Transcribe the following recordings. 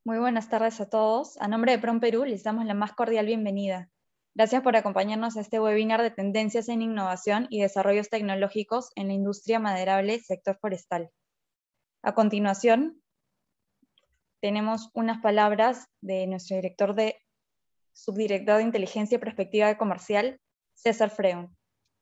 Muy buenas tardes a todos. A nombre de PROMPerú les damos la más cordial bienvenida. Gracias por acompañarnos a este webinar de tendencias en innovación y desarrollos tecnológicos en la industria maderable sector forestal. A continuación, tenemos unas palabras de nuestro subdirector de Inteligencia y Perspectiva Comercial, César Freun.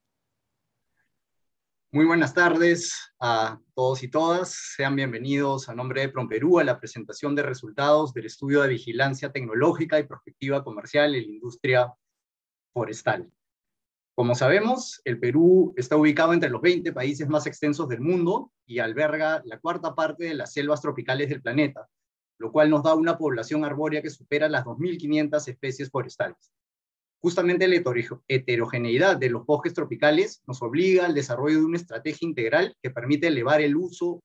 Muy buenas tardes a todos y todas. Sean bienvenidos a nombre de PROMPerú a la presentación de resultados del estudio de vigilancia tecnológica y perspectiva comercial en la industria forestal. Como sabemos, el Perú está ubicado entre los 20 países más extensos del mundo y alberga la cuarta parte de las selvas tropicales del planeta, lo cual nos da una población arbórea que supera las 2.500 especies forestales. Justamente la heterogeneidad de los bosques tropicales nos obliga al desarrollo de una estrategia integral que permite elevar el uso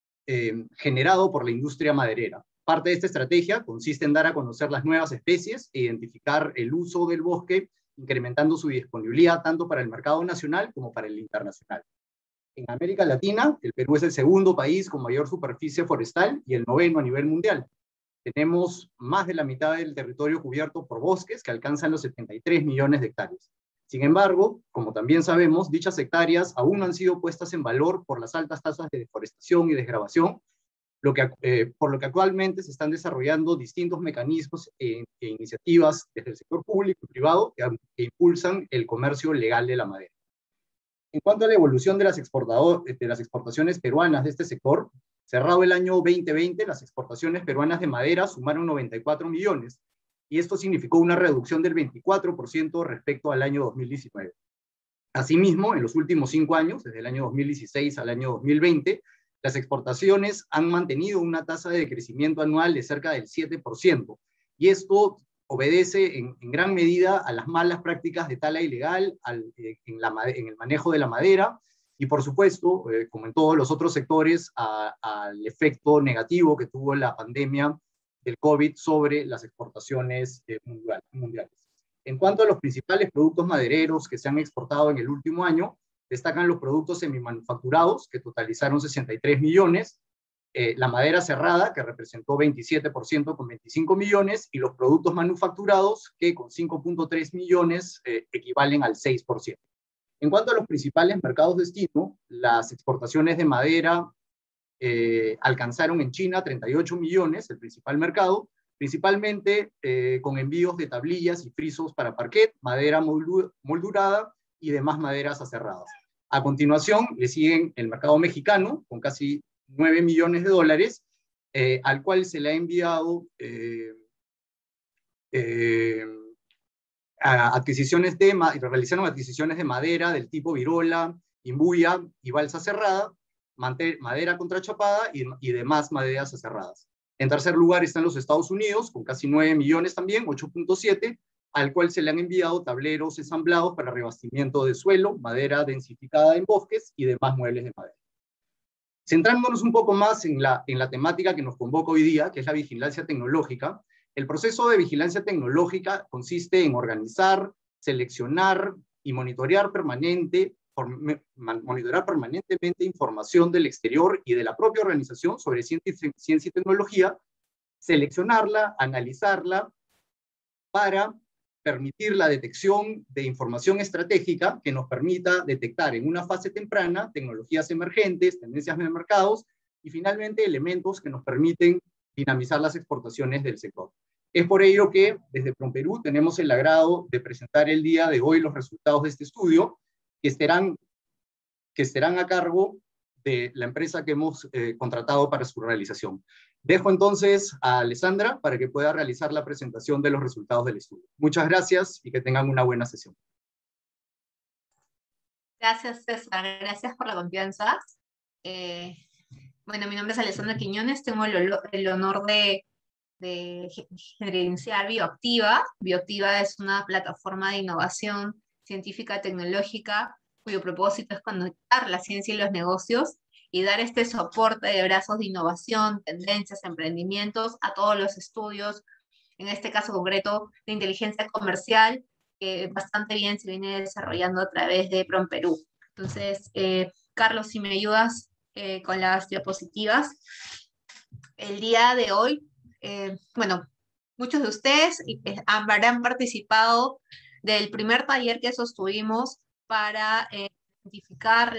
generado por la industria maderera. Parte de esta estrategia consiste en dar a conocer las nuevas especies e identificar el uso del bosque, incrementando su disponibilidad tanto para el mercado nacional como para el internacional. En América Latina, el Perú es el segundo país con mayor superficie forestal y el noveno a nivel mundial. Tenemos más de la mitad del territorio cubierto por bosques que alcanzan los 73 millones de hectáreas. Sin embargo, como también sabemos, dichas hectáreas aún no han sido puestas en valor por las altas tasas de deforestación y desgravación, por lo que actualmente se están desarrollando distintos mecanismos e iniciativas desde el sector público y privado que impulsan el comercio legal de la madera. En cuanto a la evolución de las exportaciones peruanas de este sector, cerrado el año 2020, las exportaciones peruanas de madera sumaron 94 millones, y esto significó una reducción del 24% respecto al año 2019. Asimismo, en los últimos 5 años, desde el año 2016 al año 2020, las exportaciones han mantenido una tasa de crecimiento anual de cerca del 7%, y esto obedece en gran medida a las malas prácticas de tala ilegal, en el manejo de la madera, y por supuesto, como en todos los otros sectores, al efecto negativo que tuvo la pandemia del COVID sobre las exportaciones mundiales. En cuanto a los principales productos madereros que se han exportado en el último año, destacan los productos semimanufacturados, que totalizaron 63 millones, la madera cerrada, que representó 27% con 25 millones, y los productos manufacturados, que con 5.3 millones equivalen al 6%. En cuanto a los principales mercados destino, las exportaciones de madera alcanzaron en China 38 millones, el principal mercado, principalmente con envíos de tablillas y frisos para parquet, madera moldurada y demás maderas aserradas. A continuación, le siguen el mercado mexicano, con casi 9 millones de dólares, al cual se le ha enviado realizaron adquisiciones de madera del tipo virola, imbuya y balsa cerrada, madera contrachapada y demás maderas aserradas. En tercer lugar están los Estados Unidos, con casi 9 millones también, 8.7, al cual se le han enviado tableros ensamblados para revestimiento de suelo, madera densificada en bosques y demás muebles de madera. Centrándonos un poco más en la temática que nos convoca hoy día, que es la vigilancia tecnológica, el proceso de vigilancia tecnológica consiste en organizar, seleccionar y monitorear permanentemente información del exterior y de la propia organización sobre ciencia y tecnología, seleccionarla, analizarla, para permitir la detección de información estratégica que nos permita detectar en una fase temprana tecnologías emergentes, tendencias de mercados y finalmente elementos que nos permiten dinamizar las exportaciones del sector. Es por ello que desde PROMPerú tenemos el agrado de presentar el día de hoy los resultados de este estudio que estarán a cargo de la empresa que hemos contratado para su realización. Dejo entonces a Alessandra para que pueda realizar la presentación de los resultados del estudio. Muchas gracias y que tengan una buena sesión. Gracias, César. Gracias por la confianza. Bueno, mi nombre es Alessandra Quiñones. Tengo el honor de gerenciar Bioactiva. Bioactiva es una plataforma de innovación científica tecnológica cuyo propósito es conectar la ciencia y los negocios y dar este soporte de brazos de innovación, tendencias, emprendimientos a todos los estudios, en este caso concreto de inteligencia comercial, que bastante bien se viene desarrollando a través de PROMPerú. Entonces, Carlos, si me ayudas con las diapositivas. El día de hoy bueno, muchos de ustedes habrán participado del primer taller que sostuvimos para identificar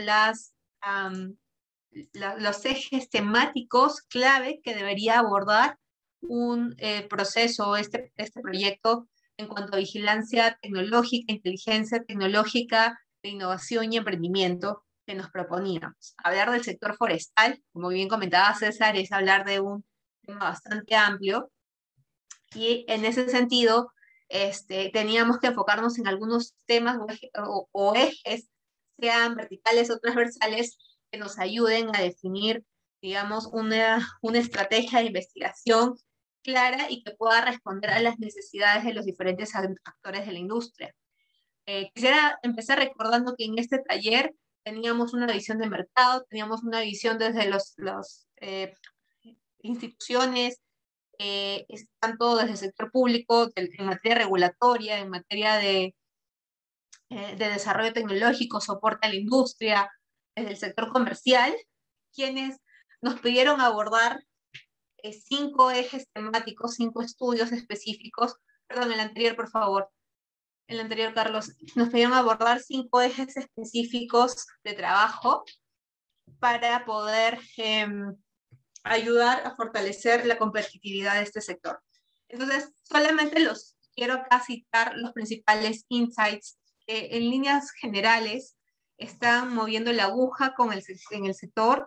los ejes temáticos clave que debería abordar un proceso, este proyecto en cuanto a vigilancia tecnológica, inteligencia tecnológica, de innovación y emprendimiento que nos proponíamos. Hablar del sector forestal, como bien comentaba César, es hablar de un tema bastante amplio, y en ese sentido teníamos que enfocarnos en algunos temas o ejes, sean verticales o transversales, que nos ayuden a definir, digamos, una estrategia de investigación clara y que pueda responder a las necesidades de los diferentes actores de la industria. Quisiera empezar recordando que en este taller teníamos una visión de mercado, teníamos una visión desde las instituciones, tanto desde el sector público, en materia regulatoria, en materia de desarrollo tecnológico, soporte a la industria, desde el sector comercial, quienes nos pidieron abordar 5 ejes temáticos, 5 estudios específicos. Perdón, el anterior, por favor. El anterior, Carlos. Nos pidieron abordar 5 ejes específicos de trabajo para poder ayudar a fortalecer la competitividad de este sector. Entonces, solamente los quiero acá citar los principales insights que en líneas generales están moviendo la aguja en el sector,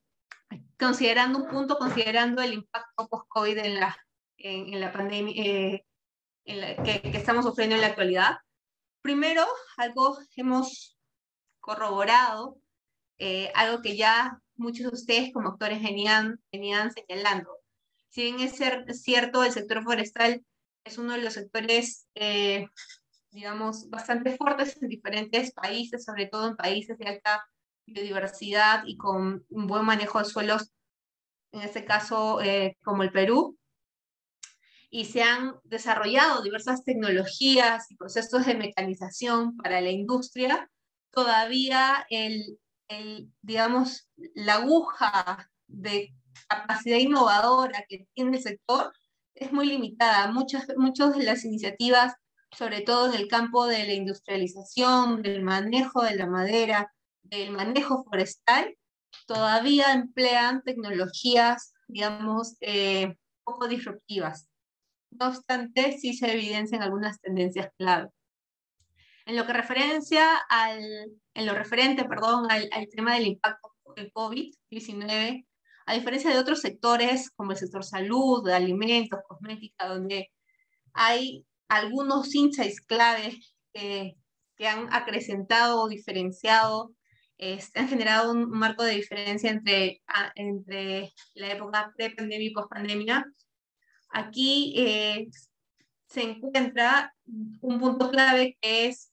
considerando el impacto post-COVID en la pandemia que estamos sufriendo en la actualidad. Primero, algo hemos corroborado, algo que ya muchos de ustedes como actores venían señalando. Si bien es cierto, el sector forestal es uno de los sectores, digamos, bastante fuertes en diferentes países, sobre todo en países de alta biodiversidad y con un buen manejo de suelos, en este caso como el Perú, y se han desarrollado diversas tecnologías y procesos de mecanización para la industria, todavía digamos, la aguja de capacidad innovadora que tiene el sector es muy limitada. Muchas de las iniciativas, sobre todo en el campo de la industrialización, del manejo de la madera, del manejo forestal, todavía emplean tecnologías, digamos, poco disruptivas. No obstante, sí se evidencian algunas tendencias clave. En lo referente al tema del impacto del COVID-19, a diferencia de otros sectores como el sector salud, de alimentos, cosmética, donde hay algunos insights clave que han acrecentado o diferenciado, han generado un marco de diferencia entre la época pre-pandemia y post-pandemia. Aquí se encuentra un punto clave que es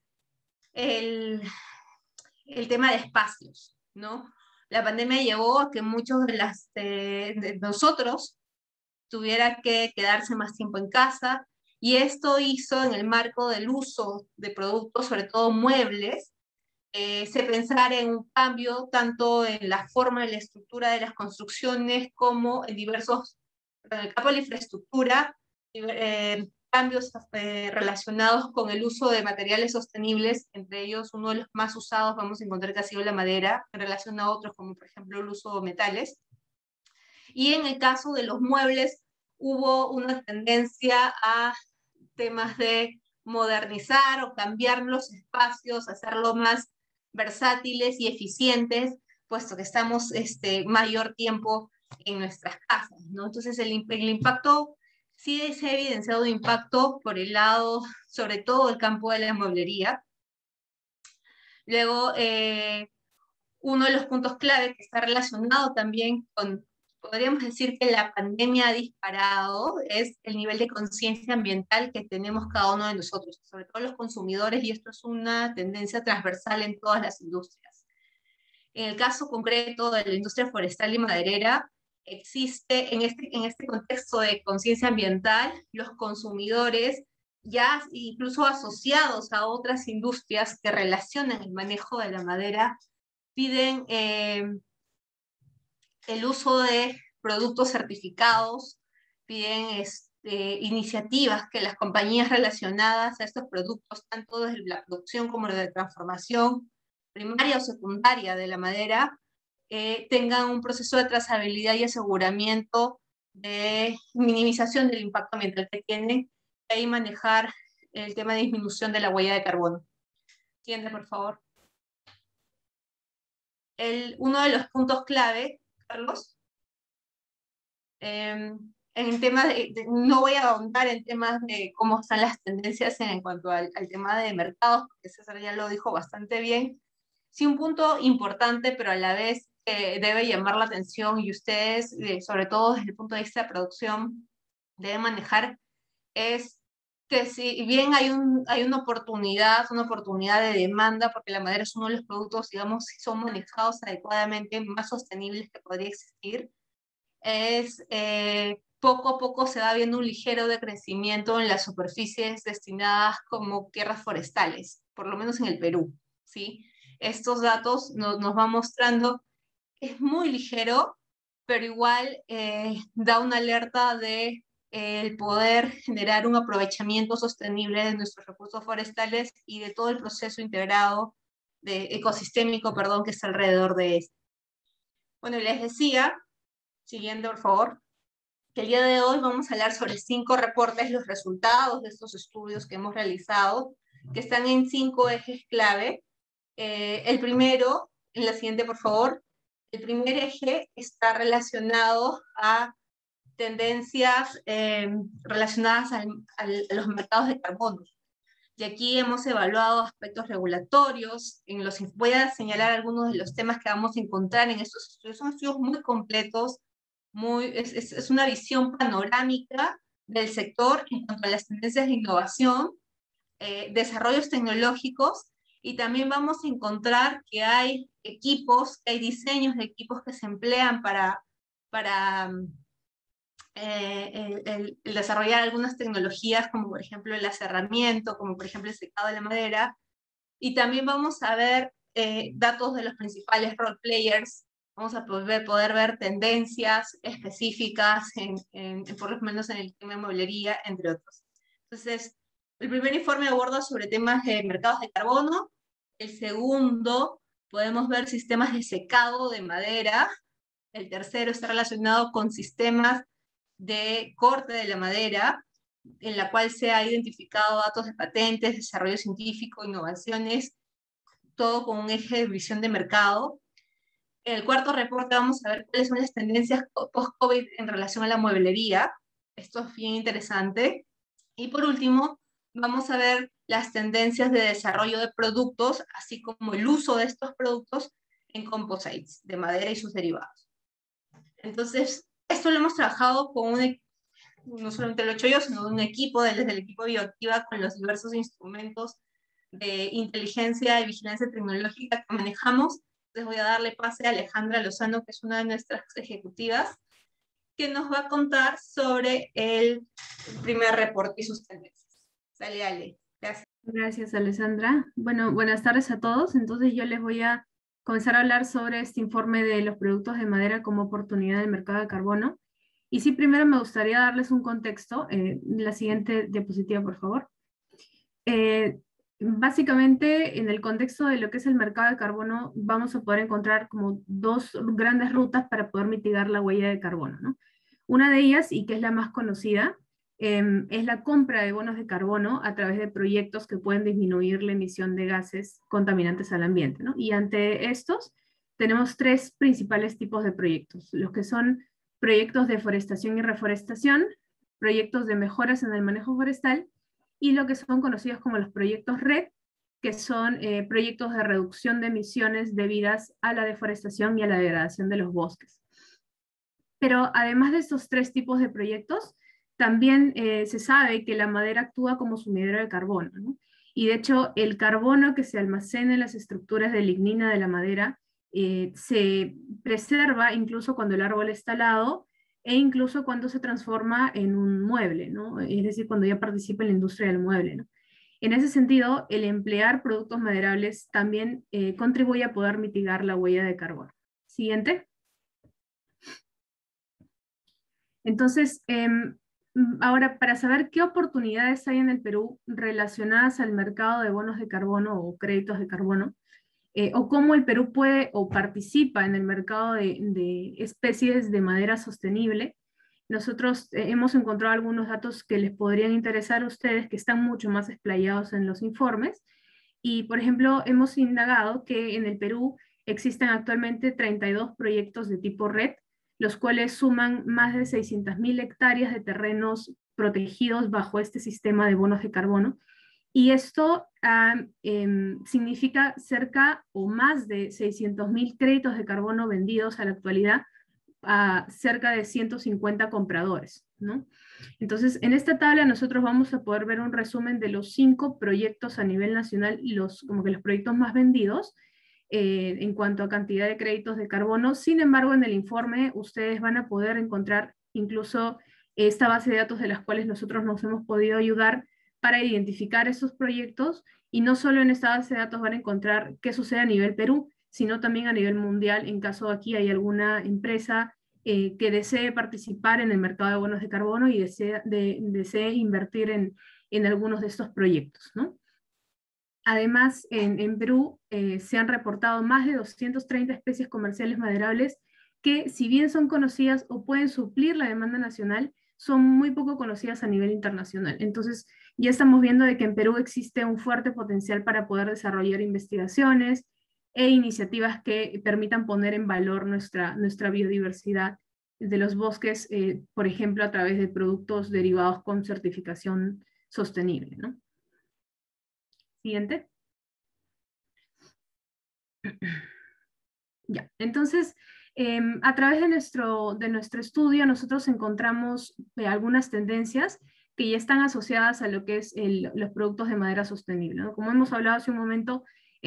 el tema de espacios, ¿no? La pandemia llevó a que muchos de nosotros tuviera que quedarse más tiempo en casa, y esto hizo, en el marco del uso de productos, sobre todo muebles, se pensara en un cambio tanto en la forma y la estructura de las construcciones como en en el campo de la infraestructura, cambios relacionados con el uso de materiales sostenibles. Entre ellos, uno de los más usados vamos a encontrar que ha sido la madera, en relación a otros como por ejemplo el uso de metales. Y en el caso de los muebles, hubo una tendencia a temas de modernizar o cambiar los espacios, hacerlo más versátiles y eficientes, puesto que estamos mayor tiempo en nuestras casas, ¿no? Entonces el impacto, sí se ha evidenciado un impacto por el lado, sobre todo el campo de la mueblería. Luego, uno de los puntos clave que está relacionado también con, podríamos decir que la pandemia ha disparado, es el nivel de conciencia ambiental que tenemos cada uno de nosotros, sobre todo los consumidores, y esto es una tendencia transversal en todas las industrias. En el caso concreto de la industria forestal y maderera, existe en este contexto de conciencia ambiental, los consumidores, ya incluso asociados a otras industrias que relacionan el manejo de la madera, piden el uso de productos certificados, piden iniciativas que las compañías relacionadas a estos productos, tanto desde la producción como de la transformación primaria o secundaria de la madera, tengan un proceso de trazabilidad y aseguramiento de minimización del impacto ambiental que tienen y manejar el tema de disminución de la huella de carbono. Siguiente, por favor. Uno de los puntos clave, Carlos, en temas no voy a ahondar en temas de cómo están las tendencias en cuanto al tema de mercados, porque César ya lo dijo bastante bien. Sí, un punto importante, pero a la vez debe llamar la atención y ustedes, sobre todo desde el punto de vista de producción, deben manejar, es que si bien hay una oportunidad de demanda, porque la madera es uno de los productos, digamos, si son manejados adecuadamente, más sostenibles que podría existir, poco a poco se va viendo un ligero decrecimiento en las superficies destinadas como tierras forestales, por lo menos en el Perú, ¿sí? Estos datos nos van mostrando, es muy ligero, pero igual da una alerta de el poder generar un aprovechamiento sostenible de nuestros recursos forestales y de todo el proceso integrado ecosistémico, perdón, que está alrededor de esto. Bueno, les decía, siguiendo por favor, que el día de hoy vamos a hablar sobre 5 reportes, los resultados de estos estudios que hemos realizado, que están en 5 ejes clave. El primero, en la siguiente por favor, el primer eje está relacionado a tendencias relacionadas a los mercados de carbono. Y aquí hemos evaluado aspectos regulatorios. Voy a señalar algunos de los temas que vamos a encontrar en estos estudios. Son estudios muy completos, es una visión panorámica del sector en cuanto a las tendencias de innovación, desarrollos tecnológicos, y también vamos a encontrar que hay equipos, hay diseños de equipos que se emplean para el desarrollar algunas tecnologías, como por ejemplo el aserramiento, como por ejemplo el secado de la madera, y también vamos a ver datos de los principales role players. Vamos a poder ver tendencias específicas, por lo menos en el tema de mueblería, entre otros. Entonces, el primer informe aborda sobre temas de mercados de carbono. El segundo, podemos ver sistemas de secado de madera. El tercero está relacionado con sistemas de corte de la madera, en la cual se ha identificado datos de patentes, desarrollo científico, innovaciones, todo con un eje de visión de mercado. En el cuarto reporte vamos a ver cuáles son las tendencias post-COVID en relación a la mueblería. Esto es bien interesante. Y por último, vamos a ver las tendencias de desarrollo de productos, así como el uso de estos productos en composites de madera y sus derivados. Entonces, esto lo hemos trabajado con no solamente lo he hecho yo, sino un equipo, desde el equipo Bioactiva, con los diversos instrumentos de inteligencia y vigilancia tecnológica que manejamos. Les voy a darle pase a Alejandra Lozano, que es una de nuestras ejecutivas, que nos va a contar sobre el primer reporte y sus tendencias. Dale, Ale. Gracias. Gracias, Alessandra. Bueno, buenas tardes a todos. Entonces yo les voy a comenzar a hablar sobre este informe de los productos de madera como oportunidad del mercado de carbono. Y sí, primero me gustaría darles un contexto. La siguiente diapositiva, por favor. Básicamente, en el contexto de lo que es el mercado de carbono, vamos a poder encontrar como 2 grandes rutas para poder mitigar la huella de carbono, ¿no? Una de ellas, y que es la más conocida, es la compra de bonos de carbono a través de proyectos que pueden disminuir la emisión de gases contaminantes al ambiente, ¿no? Y ante estos, tenemos 3 principales tipos de proyectos, los que son proyectos de forestación y reforestación, proyectos de mejoras en el manejo forestal, y lo que son conocidos como los proyectos RED, que son proyectos de reducción de emisiones debidas a la deforestación y a la degradación de los bosques. Pero además de estos 3 tipos de proyectos, también se sabe que la madera actúa como sumidero de carbono, ¿no? Y de hecho, el carbono que se almacena en las estructuras de lignina de la madera se preserva incluso cuando el árbol está talado, e incluso cuando se transforma en un mueble, ¿no? Es decir, cuando ya participa en la industria del mueble, ¿no? En ese sentido, el emplear productos maderables también contribuye a poder mitigar la huella de carbono. Siguiente. Entonces, ahora, para saber qué oportunidades hay en el Perú relacionadas al mercado de bonos de carbono o créditos de carbono, o cómo el Perú puede o participa en el mercado de especies de madera sostenible, nosotros hemos encontrado algunos datos que les podrían interesar a ustedes, que están mucho más explayados en los informes. Y, por ejemplo, hemos indagado que en el Perú existen actualmente 32 proyectos de tipo red, los cuales suman más de 600.000 hectáreas de terrenos protegidos bajo este sistema de bonos de carbono. Y esto significa cerca o más de 600.000 créditos de carbono vendidos a la actualidad a cerca de 150 compradores, ¿no? Entonces, en esta tabla nosotros vamos a poder ver un resumen de los 5 proyectos a nivel nacional, como que los proyectos más vendidos en cuanto a cantidad de créditos de carbono. Sin embargo, en el informe ustedes van a poder encontrar incluso esta base de datos de las cuales nosotros nos hemos podido ayudar para identificar esos proyectos, y no solo en esta base de datos van a encontrar qué sucede a nivel Perú, sino también a nivel mundial, en caso aquí hay alguna empresa que desee participar en el mercado de bonos de carbono y desee invertir en algunos de estos proyectos, ¿no? Además, en Perú se han reportado más de 230 especies comerciales maderables que, si bien son conocidas o pueden suplir la demanda nacional, son muy poco conocidas a nivel internacional. Entonces, ya estamos viendo de que en Perú existe un fuerte potencial para poder desarrollar investigaciones e iniciativas que permitan poner en valor nuestra biodiversidad de los bosques, por ejemplo, a través de productos derivados con certificación sostenible, ¿no? Siguiente. Ya, entonces, a través de nuestro estudio nosotros encontramos algunas tendencias que ya están asociadas a lo que es los productos de madera sostenible, ¿no? Como hemos hablado hace un momento,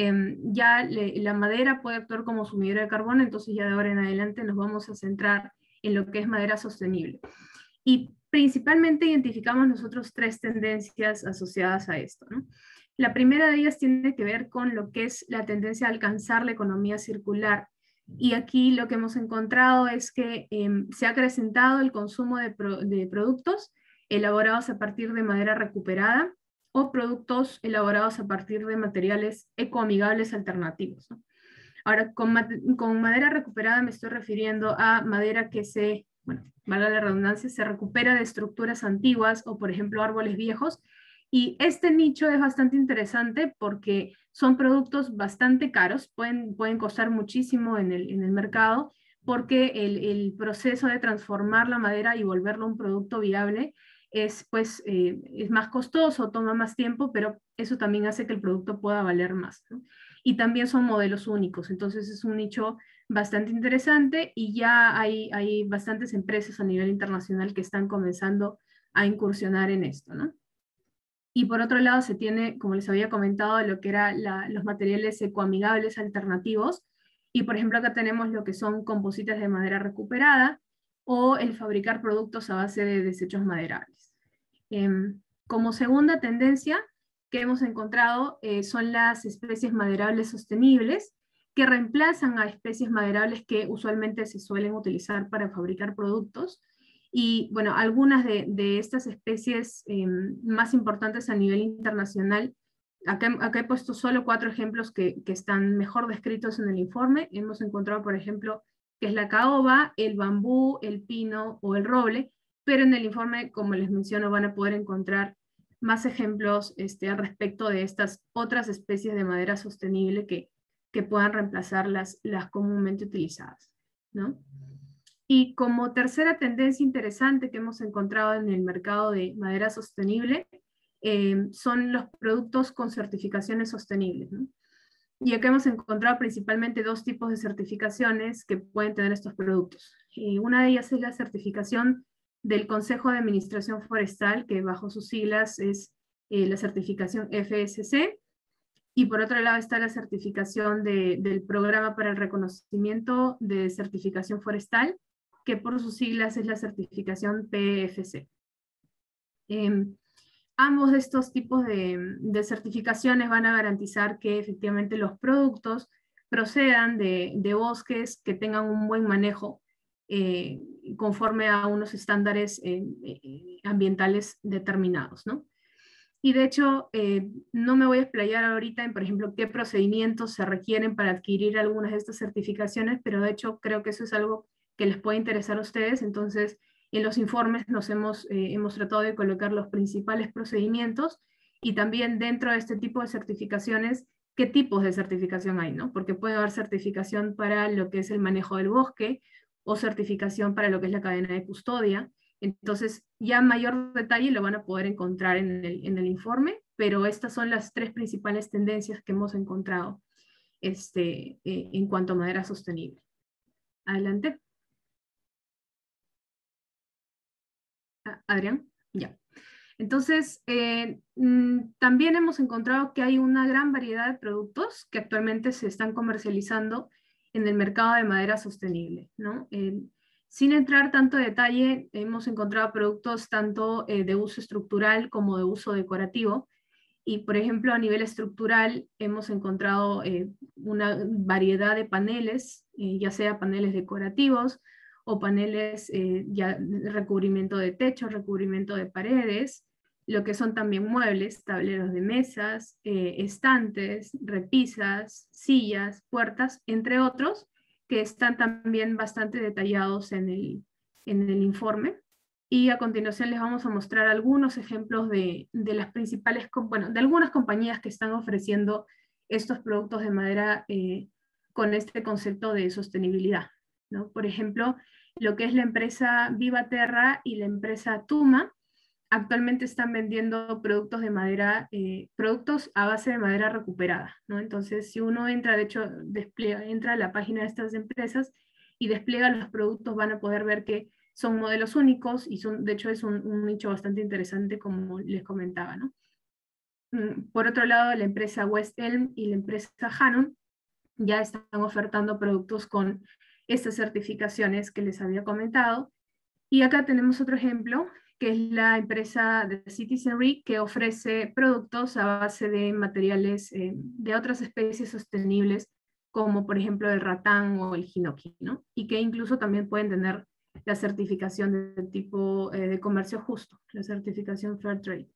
ya la madera puede actuar como sumidero de carbono, entonces ya de ahora en adelante nos vamos a centrar en lo que es madera sostenible. Y principalmente identificamos nosotros 3 tendencias asociadas a esto, ¿no? La primera de ellas tiene que ver con lo que es la tendencia a alcanzar la economía circular. Y aquí lo que hemos encontrado es que se ha acrecentado el consumo de productos elaborados a partir de madera recuperada o productos elaborados a partir de materiales ecoamigables alternativos, ¿no? Ahora, con madera recuperada me estoy refiriendo a madera que bueno, valga la redundancia, se recupera de estructuras antiguas o, por ejemplo, árboles viejos. Y este nicho es bastante interesante porque son productos bastante caros, pueden costar muchísimo en el mercado, porque el proceso de transformar la madera y volverlo un producto viable es más costoso, toma más tiempo, pero eso también hace que el producto pueda valer más, ¿no? Y también son modelos únicos, entonces es un nicho bastante interesante y ya hay bastantes empresas a nivel internacional que están comenzando a incursionar en esto, ¿no? Y por otro lado se tiene, como les había comentado, lo que eran los materiales ecoamigables alternativos. Y por ejemplo acá tenemos lo que son composites de madera recuperada o el fabricar productos a base de desechos maderables. Como segunda tendencia que hemos encontrado son las especies maderables sostenibles, que reemplazan a especies maderables que usualmente se suelen utilizar para fabricar productos. Y bueno, algunas de estas especies más importantes a nivel internacional, acá he puesto solo 4 ejemplos que están mejor descritos en el informe. Hemos encontrado, por ejemplo, que es la caoba, el bambú, el pino o el roble, pero en el informe, como les menciono, van a poder encontrar más ejemplos al respecto de estas otras especies de madera sostenible que puedan reemplazar las comúnmente utilizadas, ¿no? Y como tercera tendencia interesante que hemos encontrado en el mercado de madera sostenible, son los productos con certificaciones sostenibles, ¿no? Y acá hemos encontrado principalmente 2 tipos de certificaciones que pueden tener estos productos. Una de ellas es la certificación del Consejo de Administración Forestal, que bajo sus siglas es la certificación FSC, y por otro lado está la certificación del Programa para el Reconocimiento de Certificación Forestal, que por sus siglas es la certificación PEFC. Ambos de estos tipos de certificaciones van a garantizar que efectivamente los productos procedan de bosques que tengan un buen manejo conforme a unos estándares ambientales determinados, ¿no? Y de hecho, no me voy a explayar ahorita en, por ejemplo, qué procedimientos se requieren para adquirir algunas de estas certificaciones, pero de hecho creo que eso es algo que les puede interesar a ustedes. Entonces, en los informes nos hemos tratado de colocar los principales procedimientos y también dentro de este tipo de certificaciones, qué tipos de certificación hay, ¿no? Porque puede haber certificación para lo que es el manejo del bosque o certificación para lo que es la cadena de custodia. Entonces, ya mayor detalle lo van a poder encontrar en el informe, pero estas son las 3 principales tendencias que hemos encontrado en cuanto a madera sostenible. Adelante. Adrián, ya. Entonces, también hemos encontrado que hay una gran variedad de productos que actualmente se están comercializando en el mercado de madera sostenible, ¿no? Sin entrar tanto en detalle, hemos encontrado productos tanto de uso estructural como de uso decorativo. Y, por ejemplo, a nivel estructural, hemos encontrado una variedad de paneles, ya sea paneles decorativos o paneles ya de recubrimiento de techo, recubrimiento de paredes, lo que son también muebles, tableros de mesas, estantes, repisas, sillas, puertas, entre otros, que están también bastante detallados en el informe. Y a continuación les vamos a mostrar algunos ejemplos de las principales, bueno, de algunas compañías que están ofreciendo estos productos de madera con este concepto de sostenibilidad, ¿no? Por ejemplo, lo que es la empresa Vivaterra y la empresa Tuma, actualmente están vendiendo productos de madera, productos a base de madera recuperada, ¿no? Entonces, si uno entra, de hecho, entra a la página de estas empresas y despliega los productos, van a poder ver que son modelos únicos y de hecho es un nicho bastante interesante, como les comentaba, ¿no? Por otro lado, la empresa West Elm y la empresa Hanon ya están ofertando productos con estas certificaciones que les había comentado. Y acá tenemos otro ejemplo, que es la empresa de Citizenry, que ofrece productos a base de materiales de otras especies sostenibles, como por ejemplo el ratán o el hinoki, ¿no? Y que incluso también pueden tener la certificación de tipo de comercio justo, la certificación Fair Trade.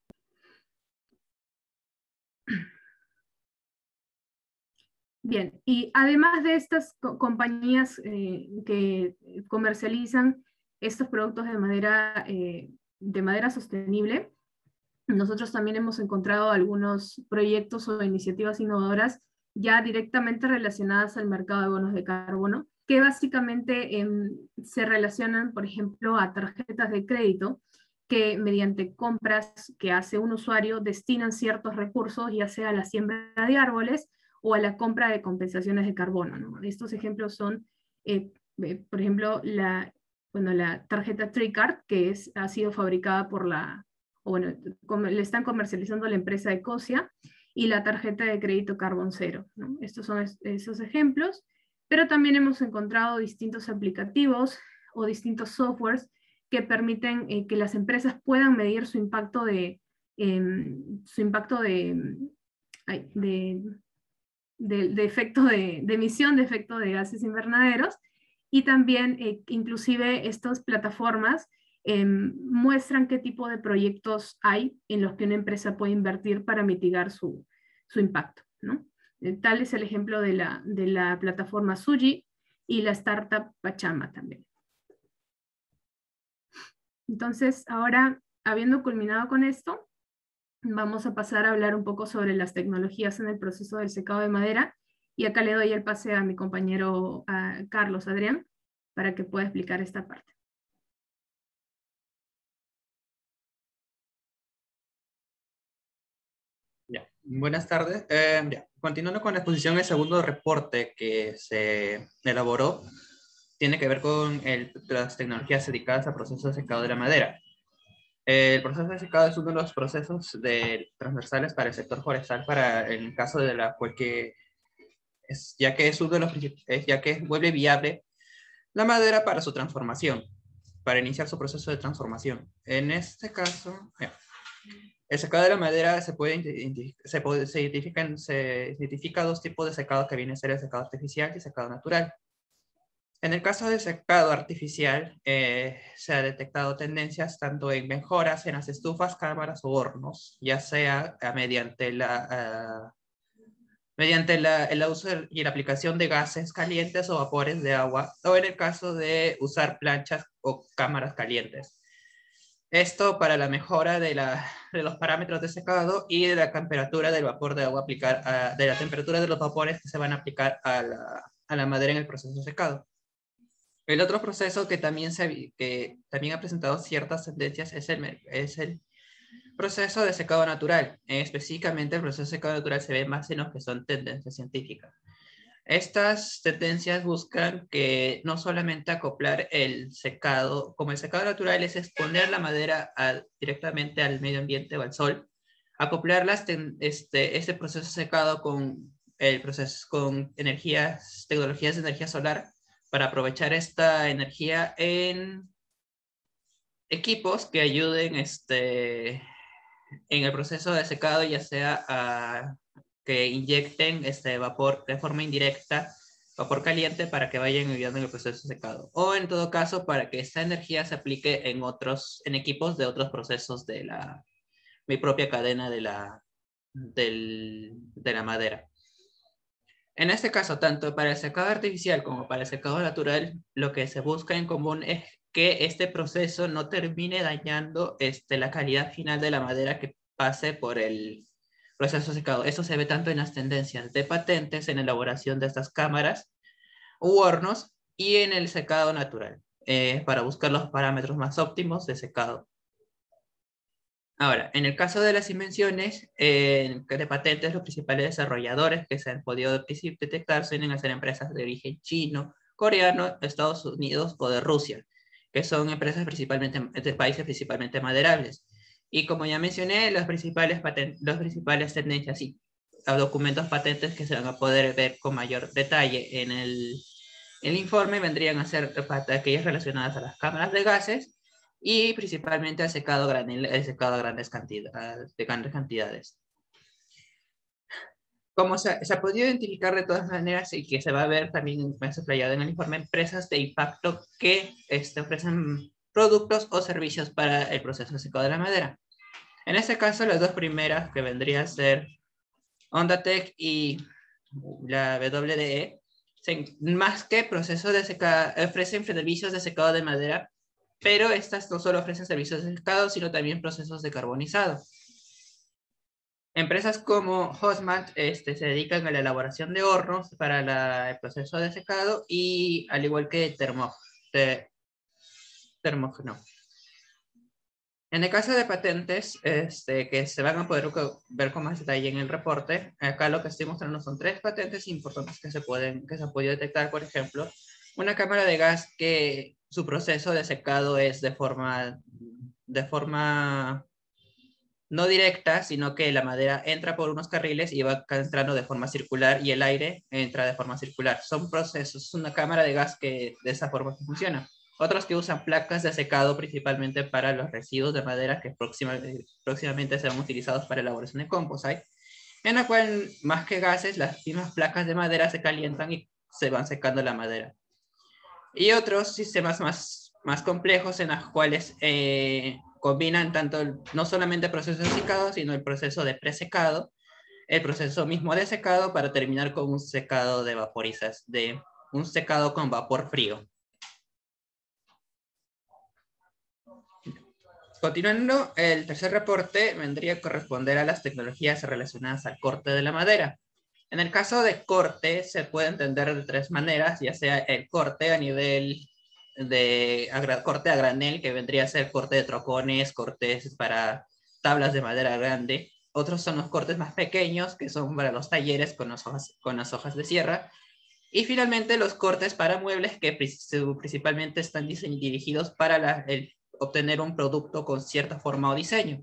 Bien, y además de estas compañías que comercializan estos productos de madera sostenible, nosotros también hemos encontrado algunos proyectos o iniciativas innovadoras ya directamente relacionadas al mercado de bonos de carbono, que básicamente se relacionan, por ejemplo, a tarjetas de crédito que mediante compras que hace un usuario destinan ciertos recursos, ya sea a la siembra de árboles o a la compra de compensaciones de carbono, ¿no? Estos ejemplos son, por ejemplo, la tarjeta TreeCard, que ha sido fabricada por le están comercializando la empresa Ecosia, y la tarjeta de crédito Carbon Zero, ¿no? Estos son esos ejemplos, pero también hemos encontrado distintos aplicativos o distintos softwares que permiten que las empresas puedan medir su impacto de efecto de emisión de efecto de gases invernaderos, y también inclusive estas plataformas muestran qué tipo de proyectos hay en los que una empresa puede invertir para mitigar su impacto, ¿no? Tal es el ejemplo de la plataforma Suji y la startup Pachama también. Entonces, ahora, habiendo culminado con esto, vamos a pasar a hablar un poco sobre las tecnologías en el proceso del secado de madera, y acá le doy el pase a mi compañero Carlos Adrián para que pueda explicar esta parte. Ya. Buenas tardes. Continuando con la exposición, el segundo reporte que se elaboró tiene que ver con las tecnologías dedicadas al proceso de secado de la madera. El proceso de secado es uno de los procesos transversales para el sector forestal, para el caso de ya que vuelve viable la madera para su transformación, para iniciar su proceso de transformación. En este caso, el secado de la madera se identifica dos tipos de secado, que viene a ser el secado artificial y el secado natural. En el caso del secado artificial, se ha detectado tendencias tanto en mejoras en las estufas, cámaras o hornos, ya sea mediante el uso y la aplicación de gases calientes o vapores de agua, o en el caso de usar planchas o cámaras calientes. Esto para la mejora de los parámetros de secado y de la temperatura del vapor de agua de la temperatura de los vapores que se van a aplicar a la madera en el proceso de secado. El otro proceso que también ha presentado ciertas tendencias es el proceso de secado natural. Específicamente, el proceso de secado natural se ve más en lo que son tendencias científicas. Estas tendencias buscan que no solamente acoplar el secado, como el secado natural es exponer la madera directamente al medio ambiente o al sol, acoplar este proceso de secado con tecnologías de energía solar para aprovechar esta energía en equipos que ayuden en el proceso de secado, ya sea que inyecten vapor de forma indirecta, vapor caliente, para que vayan ayudando en el proceso de secado. O en todo caso, para que esta energía se aplique en equipos de otros procesos de mi propia cadena de la madera. En este caso, tanto para el secado artificial como para el secado natural, lo que se busca en común es que este proceso no termine dañando la calidad final de la madera que pase por el proceso de secado. Eso se ve tanto en las tendencias de patentes, en la elaboración de estas cámaras u hornos y en el secado natural, para buscar los parámetros más óptimos de secado. Ahora, en el caso de las invenciones de patentes, los principales desarrolladores que se han podido detectar suelen ser empresas de origen chino, coreano, Estados Unidos o de Rusia, que son empresas de países principalmente maderables. Y como ya mencioné, los principales tendencias y documentos patentes que se van a poder ver con mayor detalle en el informe vendrían a ser aquellas relacionadas a las cámaras de gases y principalmente al secado granel, el secado de grandes cantidades. Como se ha podido identificar de todas maneras y que se va a ver también más explayado en el informe, empresas de impacto que ofrecen productos o servicios para el proceso de secado de la madera. En este caso, las dos primeras, que vendrían a ser Ondatec y la WDE, más que procesos de secado, ofrecen servicios de secado de madera, pero estas no solo ofrecen servicios de secado, sino también procesos de carbonizado. Empresas como Hosmat se dedican a la elaboración de hornos para el proceso de secado, y al igual que Termogno. En el caso de patentes, que se van a poder ver con más detalle en el reporte, acá lo que estoy mostrando son 3 patentes importantes que se han podido detectar. Por ejemplo, una cámara de gas que su proceso de secado es de forma no directa, sino que la madera entra por unos carriles y va entrando de forma circular, y el aire entra de forma circular. Son procesos, es una cámara de gas que de esa forma funciona. Otros que usan placas de secado principalmente para los residuos de madera que próximamente serán utilizados para elaboración de composite, en la cual más que gases, las mismas placas de madera se calientan y se van secando la madera. Y otros sistemas más complejos, en los cuales combinan no solamente el proceso de secado, sino el proceso de presecado, el proceso mismo de secado, para terminar con un secado de un secado con vapor frío. Continuando, el tercer reporte vendría a corresponder a las tecnologías relacionadas al corte de la madera. En el caso de corte, se puede entender de 3 maneras, ya sea el corte a nivel de corte a granel, que vendría a ser corte de trocones, cortes para tablas de madera grande. Otros son los cortes más pequeños, que son para los talleres con las hojas de sierra. Y finalmente los cortes para muebles, que principalmente están dirigidos para obtener un producto con cierta forma o diseño.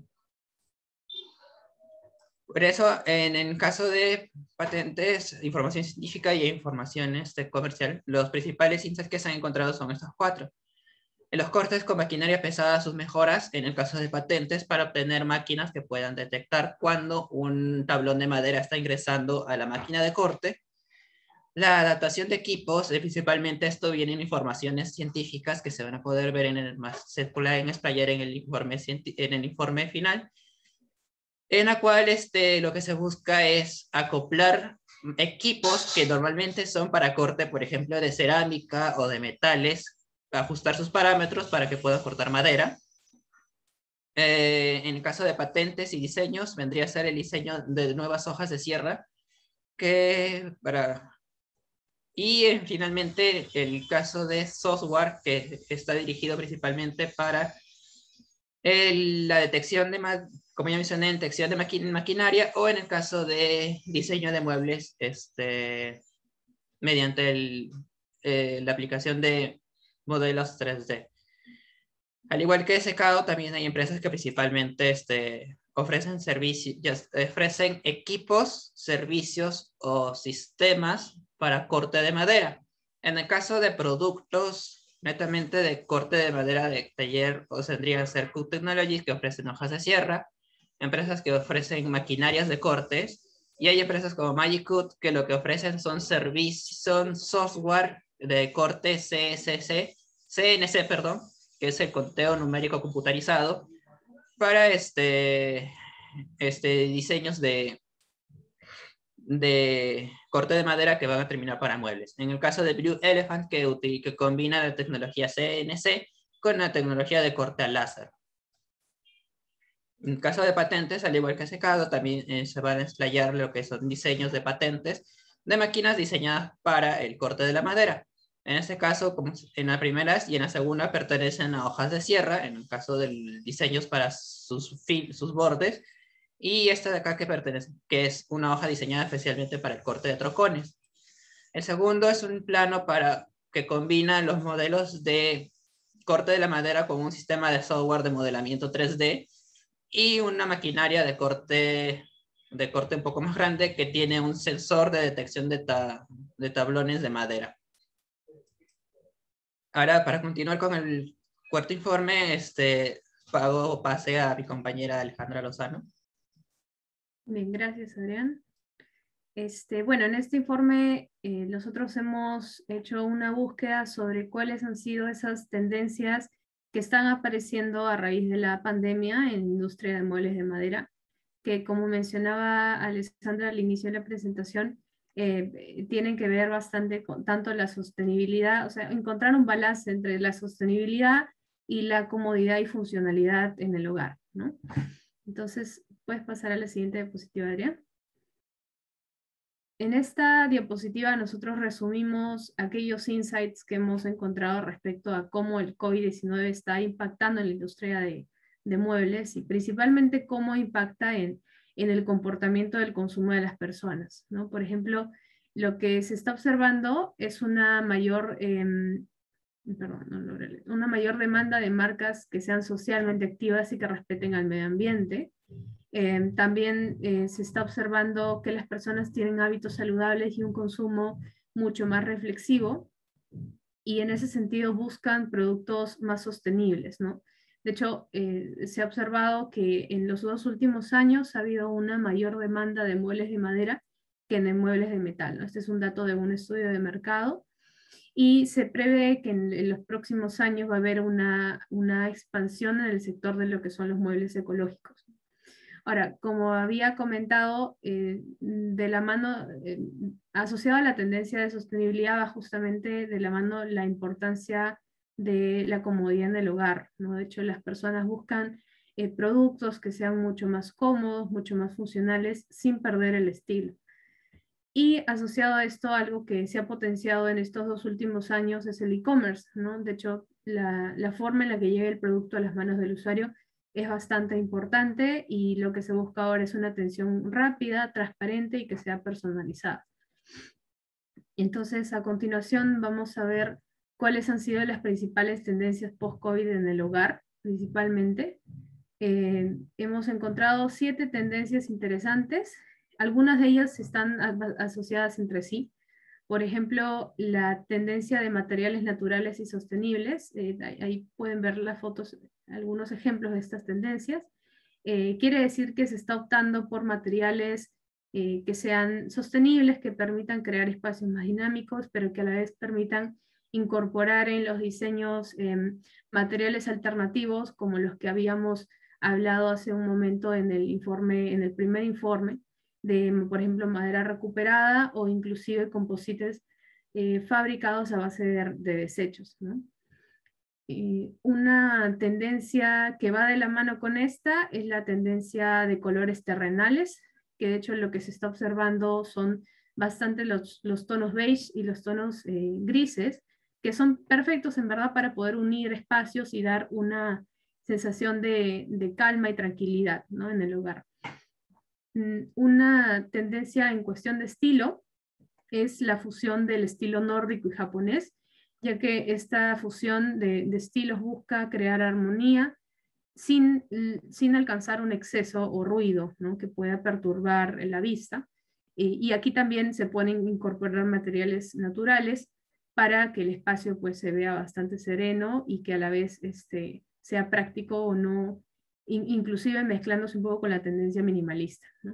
Por eso, en el caso de patentes, información científica y información comercial, los principales insights que se han encontrado son estos 4. En los cortes con maquinaria pesada, sus mejoras, en el caso de patentes, para obtener máquinas que puedan detectar cuando un tablón de madera está ingresando a la máquina de corte. La adaptación de equipos, principalmente esto viene en informaciones científicas que se van a poder ver se pueden explayar en el informe final, en la cual lo que se busca es acoplar equipos que normalmente son para corte, por ejemplo, de cerámica o de metales, ajustar sus parámetros para que puedan cortar madera. En el caso de patentes y diseños, vendría a ser el diseño de nuevas hojas de sierra, y finalmente el caso de software, que está dirigido principalmente para la detección como ya mencioné, detección de maquinaria, o en el caso de diseño de muebles, mediante la aplicación de modelos 3D. Al igual que secado, también hay empresas que principalmente ofrecen servicios, ofrecen equipos, servicios o sistemas para corte de madera. En el caso de productos netamente de corte de madera de taller, tendrían que ser Cut Technologies, que ofrecen hojas de sierra, empresas que ofrecen maquinarias de cortes, y hay empresas como Magic Cut que lo que ofrecen son software de corte CNC, perdón, que es el conteo numérico computarizado, para diseños de corte de madera que van a terminar para muebles. En el caso de Blue Elephant, que combina la tecnología CNC con la tecnología de corte a láser. En el caso de patentes, al igual que secado, también se van a explayar lo que son diseños de patentes de máquinas diseñadas para el corte de la madera. En este caso, como en la primera y en la segunda, pertenecen a hojas de sierra, en el caso de diseños para sus bordes, y esta de acá que es una hoja diseñada especialmente para el corte de trocones. El segundo es un plano que combina los modelos de corte de la madera con un sistema de software de modelamiento 3D y una maquinaria de corte un poco más grande que tiene un sensor de detección de tablones de madera. Ahora, para continuar con el cuarto informe, pase a mi compañera Alejandra Lozano. Bien, gracias, Adrián. Bueno, en este informe nosotros hemos hecho una búsqueda sobre cuáles han sido esas tendencias que están apareciendo a raíz de la pandemia en la industria de muebles de madera, que como mencionaba Alessandra al inicio de la presentación, tienen que ver bastante con tanto la sostenibilidad, o sea, encontrar un balance entre la sostenibilidad y la comodidad y funcionalidad en el hogar, ¿no? Entonces, ¿puedes pasar a la siguiente diapositiva, Adrián? En esta diapositiva nosotros resumimos aquellos insights que hemos encontrado respecto a cómo el COVID-19 está impactando en la industria de muebles y principalmente cómo impacta en el comportamiento del consumo de las personas, ¿no? Por ejemplo, lo que se está observando es una mayor, una mayor demanda de marcas que sean socialmente activas y que respeten al medio ambiente. También se está observando que las personas tienen hábitos saludables y un consumo mucho más reflexivo, y en ese sentido buscan productos más sostenibles, ¿no? De hecho, se ha observado que en los 2 últimos años ha habido una mayor demanda de muebles de madera que de muebles de metal, ¿no? Este es un dato de un estudio de mercado, y se prevé que en los próximos años va a haber una expansión en el sector de lo que son los muebles ecológicos. Ahora, como había comentado, de la mano, asociado a la tendencia de sostenibilidad, va justamente de la mano la importancia de la comodidad en el hogar, ¿no? De hecho, las personas buscan productos que sean mucho más cómodos, mucho más funcionales, sin perder el estilo. Y asociado a esto, algo que se ha potenciado en estos 2 últimos años es el e-commerce, ¿no? De hecho, la forma en la que llega el producto a las manos del usuario es bastante importante, y lo que se busca ahora es una atención rápida, transparente y que sea personalizada. Entonces, a continuación vamos a ver cuáles han sido las principales tendencias post-COVID en el hogar, principalmente. Hemos encontrado 7 tendencias interesantes. Algunas de ellas están asociadas entre sí. Por ejemplo, la tendencia de materiales naturales y sostenibles. Ahí pueden ver las fotos, algunos ejemplos de estas tendencias. Quiere decir que se está optando por materiales que sean sostenibles, que permitan crear espacios más dinámicos, pero que a la vez permitan incorporar en los diseños materiales alternativos, como los que habíamos hablado hace un momento en el primer informe, de, por ejemplo, madera recuperada o inclusive composites fabricados a base de desechos, ¿no? Una tendencia que va de la mano con esta es la tendencia de colores terrenales, que de hecho lo que se está observando son bastante los tonos beige y los tonos grises, que son perfectos en verdad para poder unir espacios y dar una sensación de calma y tranquilidad, ¿no?, en el hogar. Una tendencia en cuestión de estilo es la fusión del estilo nórdico y japonés, ya que esta fusión de estilos busca crear armonía sin alcanzar un exceso o ruido, ¿no?, que pueda perturbar la vista. Y aquí también se pueden incorporar materiales naturales para que el espacio pues se vea bastante sereno y que a la vez sea práctico o no, inclusive mezclándose un poco con la tendencia minimalista, ¿no?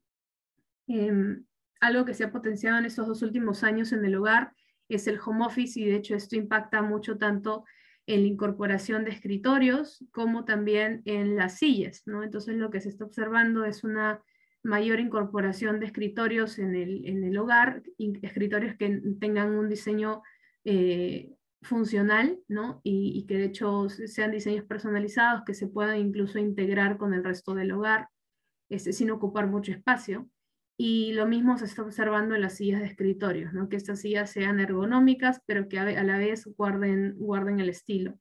Algo que se ha potenciado en estos 2 últimos años en el hogar es el home office, y de hecho esto impacta mucho tanto en la incorporación de escritorios como también en las sillas, ¿no? Entonces lo que se está observando es una mayor incorporación de escritorios en el hogar, escritorios que tengan un diseño funcional, ¿no? Y que de hecho sean diseños personalizados, que se puedan incluso integrar con el resto del hogar, sin ocupar mucho espacio. Y lo mismo se está observando en las sillas de escritorio, ¿no?, que estas sillas sean ergonómicas, pero que a la vez guarden el estilo.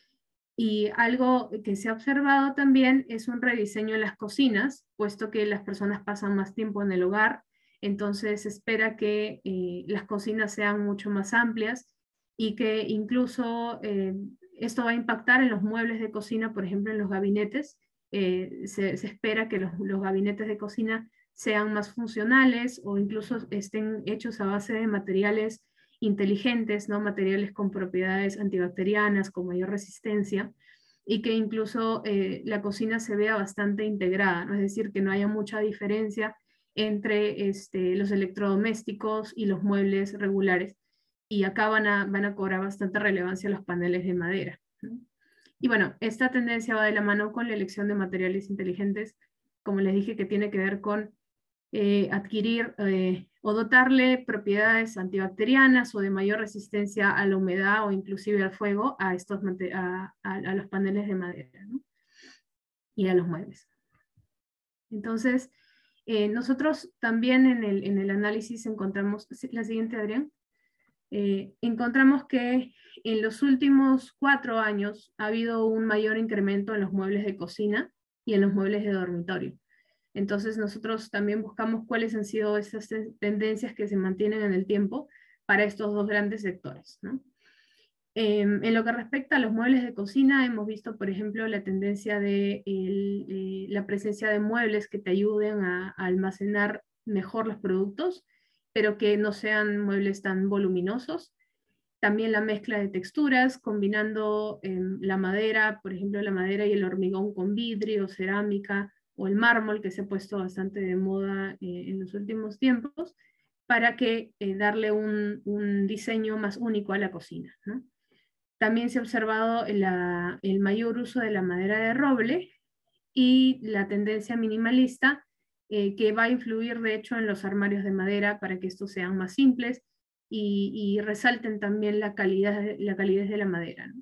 Y algo que se ha observado también es un rediseño en las cocinas, puesto que las personas pasan más tiempo en el hogar, entonces se espera que las cocinas sean mucho más amplias y que incluso esto va a impactar en los muebles de cocina, por ejemplo, en los gabinetes. Se espera que los gabinetes de cocina sean más funcionales o incluso estén hechos a base de materiales inteligentes, ¿no?, materiales con propiedades antibacterianas, con mayor resistencia, y que incluso la cocina se vea bastante integrada, ¿no? Es decir, que no haya mucha diferencia entre los electrodomésticos y los muebles regulares, y acá van a cobrar bastante relevancia los paneles de madera, ¿no? Y bueno, esta tendencia va de la mano con la elección de materiales inteligentes, como les dije, que tiene que ver con adquirir o dotarle propiedades antibacterianas o de mayor resistencia a la humedad o inclusive al fuego a los paneles de madera, ¿no?, y a los muebles. Entonces, nosotros también en el análisis encontramos, la siguiente, Adrián, encontramos que en los últimos 4 años ha habido un mayor incremento en los muebles de cocina y en los muebles de dormitorio. Entonces nosotros también buscamos cuáles han sido esas tendencias que se mantienen en el tiempo para estos 2 grandes sectores, ¿no? En lo que respecta a los muebles de cocina, hemos visto, por ejemplo, la tendencia de la presencia de muebles que te ayuden a almacenar mejor los productos, pero que no sean muebles tan voluminosos. También la mezcla de texturas, combinando la madera, por ejemplo, la madera y el hormigón con vidrio, cerámica, o el mármol, que se ha puesto bastante de moda en los últimos tiempos, para que darle un diseño más único a la cocina, ¿no? También se ha observado el mayor uso de la madera de roble y la tendencia minimalista, que va a influir de hecho en los armarios de madera para que estos sean más simples y resalten también la calidez de la madera, ¿no?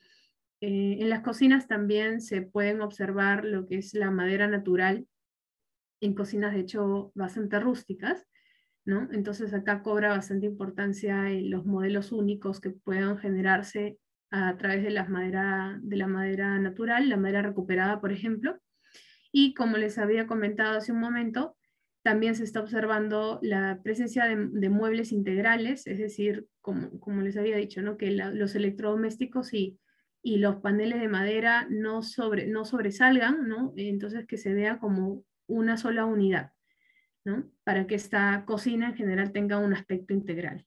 En las cocinas también se pueden observar lo que es la madera natural, en cocinas de hecho bastante rústicas, ¿no? Entonces acá cobra bastante importancia los modelos únicos que puedan generarse a través de la madera natural, la madera recuperada, por ejemplo. Y como les había comentado hace un momento, también se está observando la presencia de muebles integrales, es decir, como les había dicho, ¿no?, que los electrodomésticos y los paneles de madera no sobresalgan, ¿no? Entonces que se vea como una sola unidad, ¿no?, para que esta cocina en general tenga un aspecto integral.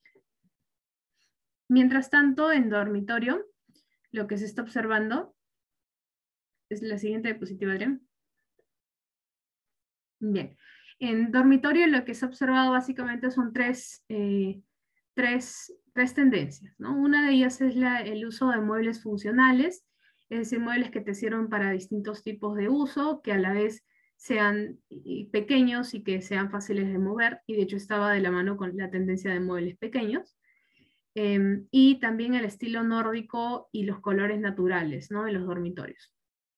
Mientras tanto, en dormitorio, lo que se está observando es la siguiente diapositiva, Adrián. Bien, En dormitorio lo que se ha observado básicamente son tres tendencias, ¿no? Una de ellas es el uso de muebles funcionales, es decir, muebles que te sirven para distintos tipos de uso, que a la vez sean pequeños y que sean fáciles de mover, y de hecho estaba de la mano con la tendencia de muebles pequeños. Y también el estilo nórdico y los colores naturales, ¿no?, en los dormitorios.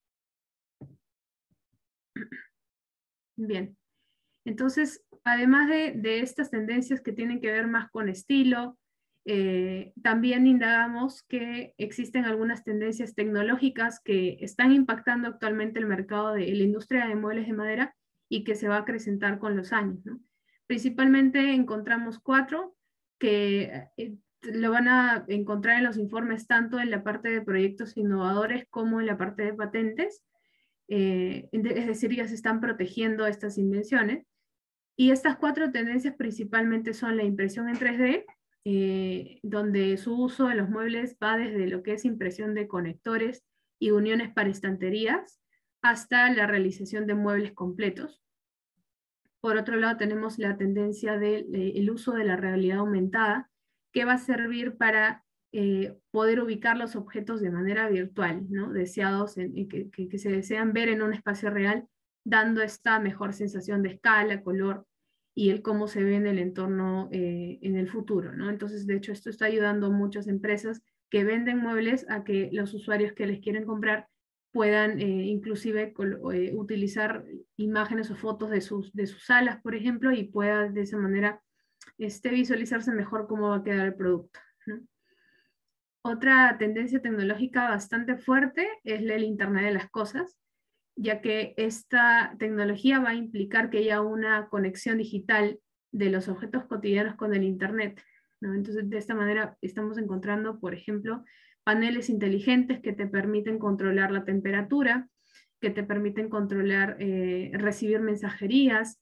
Bien, entonces, además de estas tendencias que tienen que ver más con estilo, también indagamos que existen algunas tendencias tecnológicas que están impactando actualmente el mercado de la industria de muebles de madera y que se va a acrecentar con los años, ¿no? Principalmente encontramos 4 que lo van a encontrar en los informes tanto en la parte de proyectos innovadores como en la parte de patentes. Es decir, ya se están protegiendo estas invenciones. Y estas 4 tendencias principalmente son la impresión en 3D, donde su uso en los muebles va desde lo que es impresión de conectores y uniones para estanterías, hasta la realización de muebles completos. Por otro lado, tenemos la tendencia del uso de la realidad aumentada, que va a servir para poder ubicar los objetos de manera virtual, ¿no?, deseados, que se desean ver en un espacio real, dando esta mejor sensación de escala, color y el cómo se ve en el entorno en el futuro, ¿no? Entonces, de hecho, esto está ayudando a muchas empresas que venden muebles a que los usuarios que les quieren comprar puedan inclusive utilizar imágenes o fotos de sus salas, por ejemplo, y pueda de esa manera visualizarse mejor cómo va a quedar el producto, ¿no? Otra tendencia tecnológica bastante fuerte es el Internet de las Cosas, ya que esta tecnología va a implicar que haya una conexión digital de los objetos cotidianos con el Internet, ¿no? Entonces, de esta manera estamos encontrando, por ejemplo, paneles inteligentes que te permiten controlar la temperatura, que te permiten controlar, recibir mensajerías,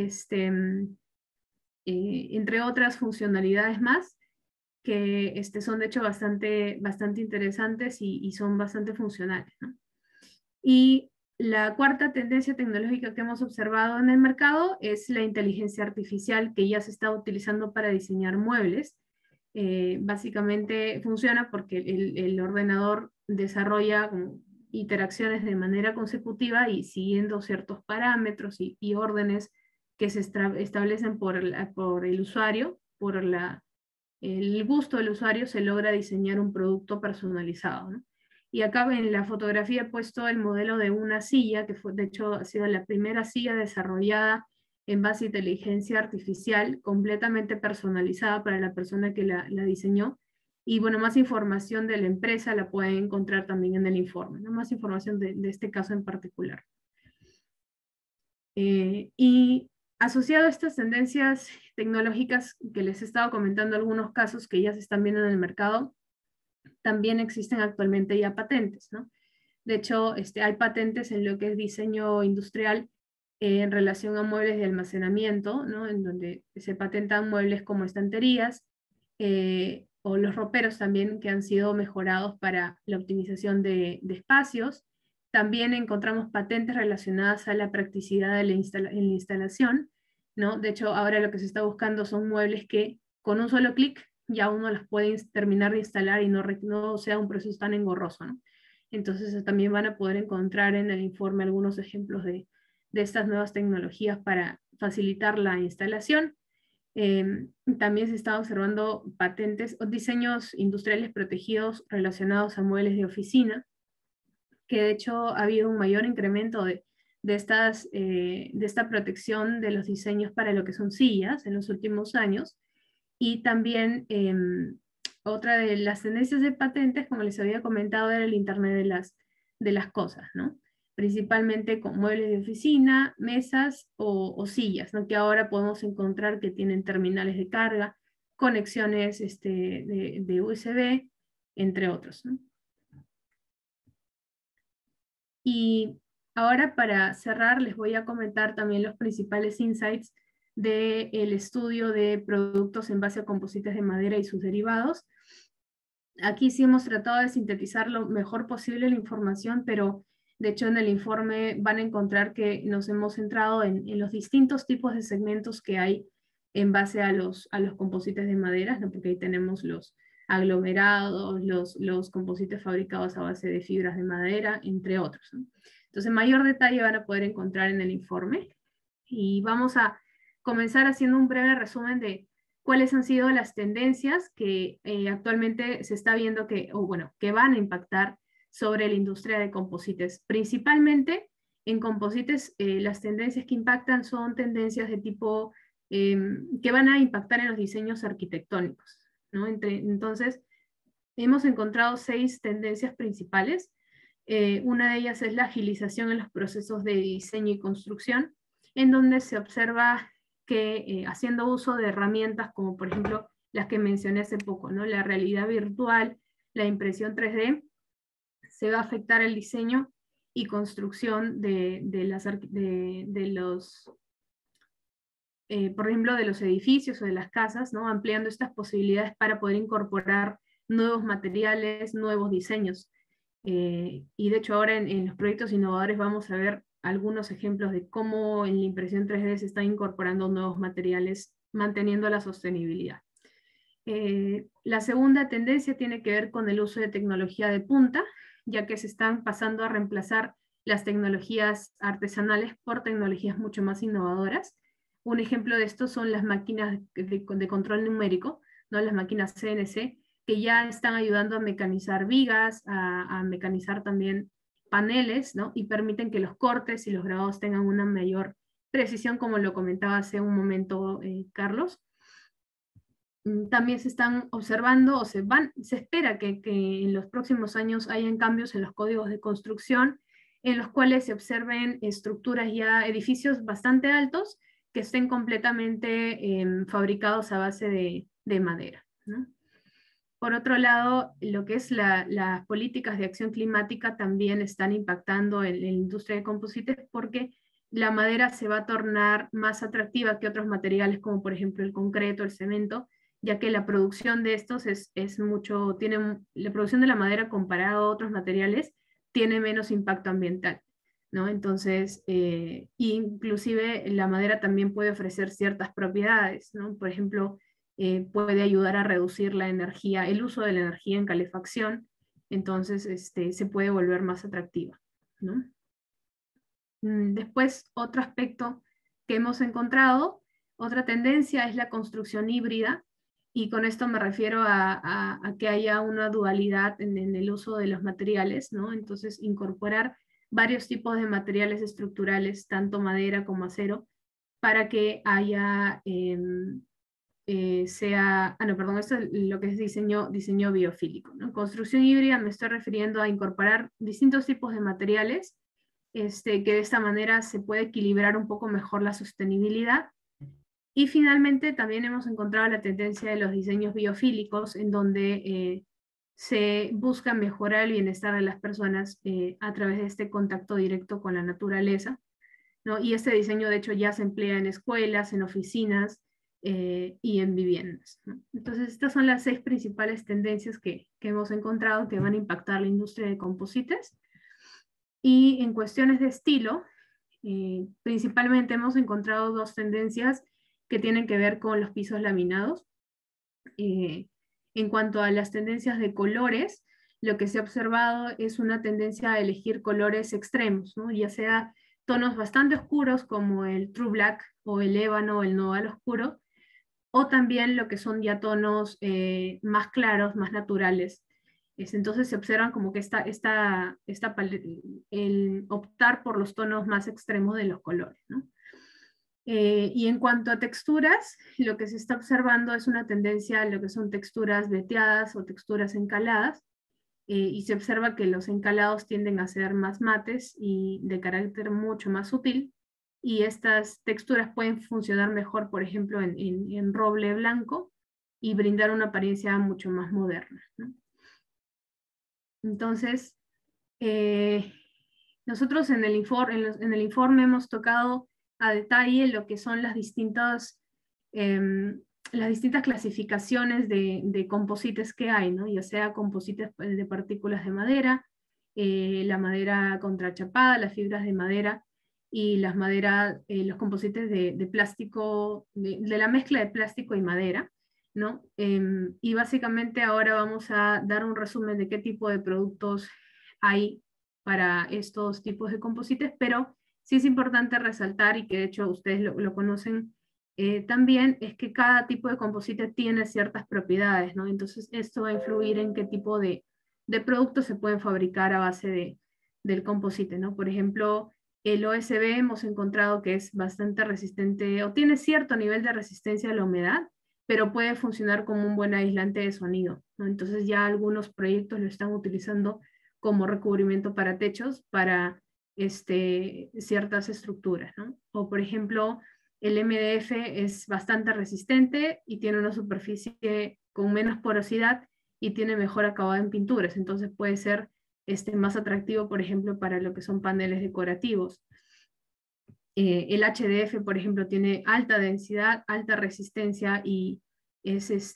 entre otras funcionalidades más, que son de hecho bastante interesantes y son bastante funcionales, ¿no? Y la cuarta tendencia tecnológica que hemos observado en el mercado es la inteligencia artificial, que ya se está utilizando para diseñar muebles. Básicamente funciona porque el ordenador desarrolla interacciones de manera consecutiva y siguiendo ciertos parámetros y órdenes que se establecen por el usuario, por el gusto del usuario, se logra diseñar un producto personalizado, ¿no? Y acá en la fotografía he puesto el modelo de una silla, que de hecho ha sido la primera silla desarrollada en base a inteligencia artificial, completamente personalizada para la persona que la diseñó. Y bueno, más información de la empresa la pueden encontrar también en el informe, ¿no? Más información de este caso en particular. Y asociado a estas tendencias tecnológicas que les he estado comentando, algunos casos que ya se están viendo en el mercado, también existen actualmente ya patentes, ¿no? De hecho, hay patentes en lo que es diseño industrial en relación a muebles de almacenamiento, ¿no?, en donde se patentan muebles como estanterías, o los roperos también, que han sido mejorados para la optimización de espacios. También encontramos patentes relacionadas a la practicidad de en la instalación, ¿no? De hecho, ahora lo que se está buscando son muebles que con un solo clic ya uno las puede terminar de instalar y no sea un proceso tan engorroso, ¿no? Entonces también van a poder encontrar en el informe algunos ejemplos de estas nuevas tecnologías para facilitar la instalación. También se está observando patentes o diseños industriales protegidos relacionados a muebles de oficina, que de hecho ha habido un mayor incremento de esta protección de los diseños para lo que son sillas en los últimos años. Y también otra de las tendencias de patentes, como les había comentado, era el Internet de las cosas, ¿no? Principalmente con muebles de oficina, mesas o sillas, ¿no?, que ahora podemos encontrar que tienen terminales de carga, conexiones de USB, entre otros, ¿no? Y ahora, para cerrar, les voy a comentar también los principales insights del estudio de productos en base a composites de madera y sus derivados. Aquí sí hemos tratado de sintetizar lo mejor posible la información, pero De hecho, en el informe van a encontrar que nos hemos centrado en los distintos tipos de segmentos que hay en base a los composites de madera, ¿no? Porque ahí tenemos los aglomerados, los composites fabricados a base de fibras de madera, entre otros, ¿no? Entonces, mayor detalle van a poder encontrar en el informe. Y vamos a comenzar haciendo un breve resumen de cuáles han sido las tendencias que actualmente se está viendo que van a impactar sobre la industria de composites. Principalmente en composites, las tendencias que impactan son tendencias de tipo que van a impactar en los diseños arquitectónicos, ¿no? Entonces, hemos encontrado 6 tendencias principales. Una de ellas es la agilización en los procesos de diseño y construcción, en donde se observa que haciendo uso de herramientas como por ejemplo las que mencioné hace poco, ¿no? La realidad virtual, la impresión 3D, se va a afectar el diseño y construcción por ejemplo, de los edificios o de las casas, ¿no? Ampliando estas posibilidades para poder incorporar nuevos materiales, nuevos diseños. Y de hecho ahora en los proyectos innovadores vamos a ver algunos ejemplos de cómo en la impresión 3D se están incorporando nuevos materiales manteniendo la sostenibilidad. La segunda tendencia tiene que ver con el uso de tecnología de punta, ya que se están pasando a reemplazar las tecnologías artesanales por tecnologías mucho más innovadoras. Un ejemplo de esto son las máquinas de control numérico, ¿no? Las máquinas CNC, que ya están ayudando a mecanizar vigas, a mecanizar también paneles, ¿no? Y permiten que los cortes y los grabados tengan una mayor precisión, como lo comentaba hace un momento Carlos. También se están observando, o se espera que en los próximos años hayan cambios en los códigos de construcción, en los cuales se observen estructuras ya, edificios bastante altos, que estén completamente fabricados a base de madera, ¿no? Por otro lado, lo que es las políticas de acción climática también están impactando en la industria de composites, porque la madera se va a tornar más atractiva que otros materiales, como por ejemplo el concreto, el cemento, ya que la producción de estos la producción de la madera comparada a otros materiales tiene menos impacto ambiental, ¿no? Entonces, inclusive la madera también puede ofrecer ciertas propiedades, ¿no? Por ejemplo, puede ayudar a reducir la energía, el uso de la energía en calefacción, entonces se puede volver más atractiva, ¿no? Después, otro aspecto que hemos encontrado, otra tendencia es la construcción híbrida, y con esto me refiero a que haya una dualidad en el uso de los materiales, ¿no? Entonces, incorporar varios tipos de materiales estructurales, tanto madera como acero, para que haya, esto es lo que es diseño biofílico, ¿no? Construcción híbrida me estoy refiriendo a incorporar distintos tipos de materiales, que de esta manera se puede equilibrar un poco mejor la sostenibilidad. Y finalmente también hemos encontrado la tendencia de los diseños biofílicos, en donde se busca mejorar el bienestar de las personas a través de este contacto directo con la naturaleza, ¿no? Y este diseño de hecho ya se emplea en escuelas, en oficinas y en viviendas, ¿no? Entonces estas son las 6 principales tendencias que hemos encontrado que van a impactar la industria de composites. Y en cuestiones de estilo, principalmente hemos encontrado 2 tendencias que tienen que ver con los pisos laminados. En cuanto a las tendencias de colores, lo que se ha observado es una tendencia a elegir colores extremos, ¿no? Ya sea tonos bastante oscuros como el True Black o el ébano o el nogal oscuro, o también lo que son ya tonos más claros, más naturales. Entonces se observan como que el optar por los tonos más extremos de los colores, ¿no? Y en cuanto a texturas, lo que se está observando es una tendencia a lo que son texturas veteadas o texturas encaladas, y se observa que los encalados tienden a ser más mates y de carácter mucho más sutil, y estas texturas pueden funcionar mejor, por ejemplo, en roble blanco, y brindar una apariencia mucho más moderna, ¿no? Entonces, nosotros en el informe hemos tocado a detalle lo que son las distintas clasificaciones de composites que hay, ¿no? Ya sea composites de partículas de madera, la madera contrachapada, las fibras de madera y las maderas, los composites de plástico, de la mezcla de plástico y madera, ¿no? Y básicamente ahora vamos a dar un resumen de qué tipo de productos hay para estos tipos de composites, pero sí es importante resaltar, y que de hecho ustedes lo conocen también, es que cada tipo de composite tiene ciertas propiedades, ¿no? Entonces esto va a influir en qué tipo de productos se pueden fabricar a base del composite, ¿no? Por ejemplo, el OSB hemos encontrado que es bastante resistente o tiene cierto nivel de resistencia a la humedad, pero puede funcionar como un buen aislante de sonido, ¿no? Entonces ya algunos proyectos lo están utilizando como recubrimiento para techos, para ciertas estructuras, ¿no? O por ejemplo, el MDF es bastante resistente y tiene una superficie con menos porosidad y tiene mejor acabado en pinturas, entonces puede ser más atractivo, por ejemplo, para lo que son paneles decorativos. El HDF, por ejemplo, tiene alta densidad, alta resistencia y es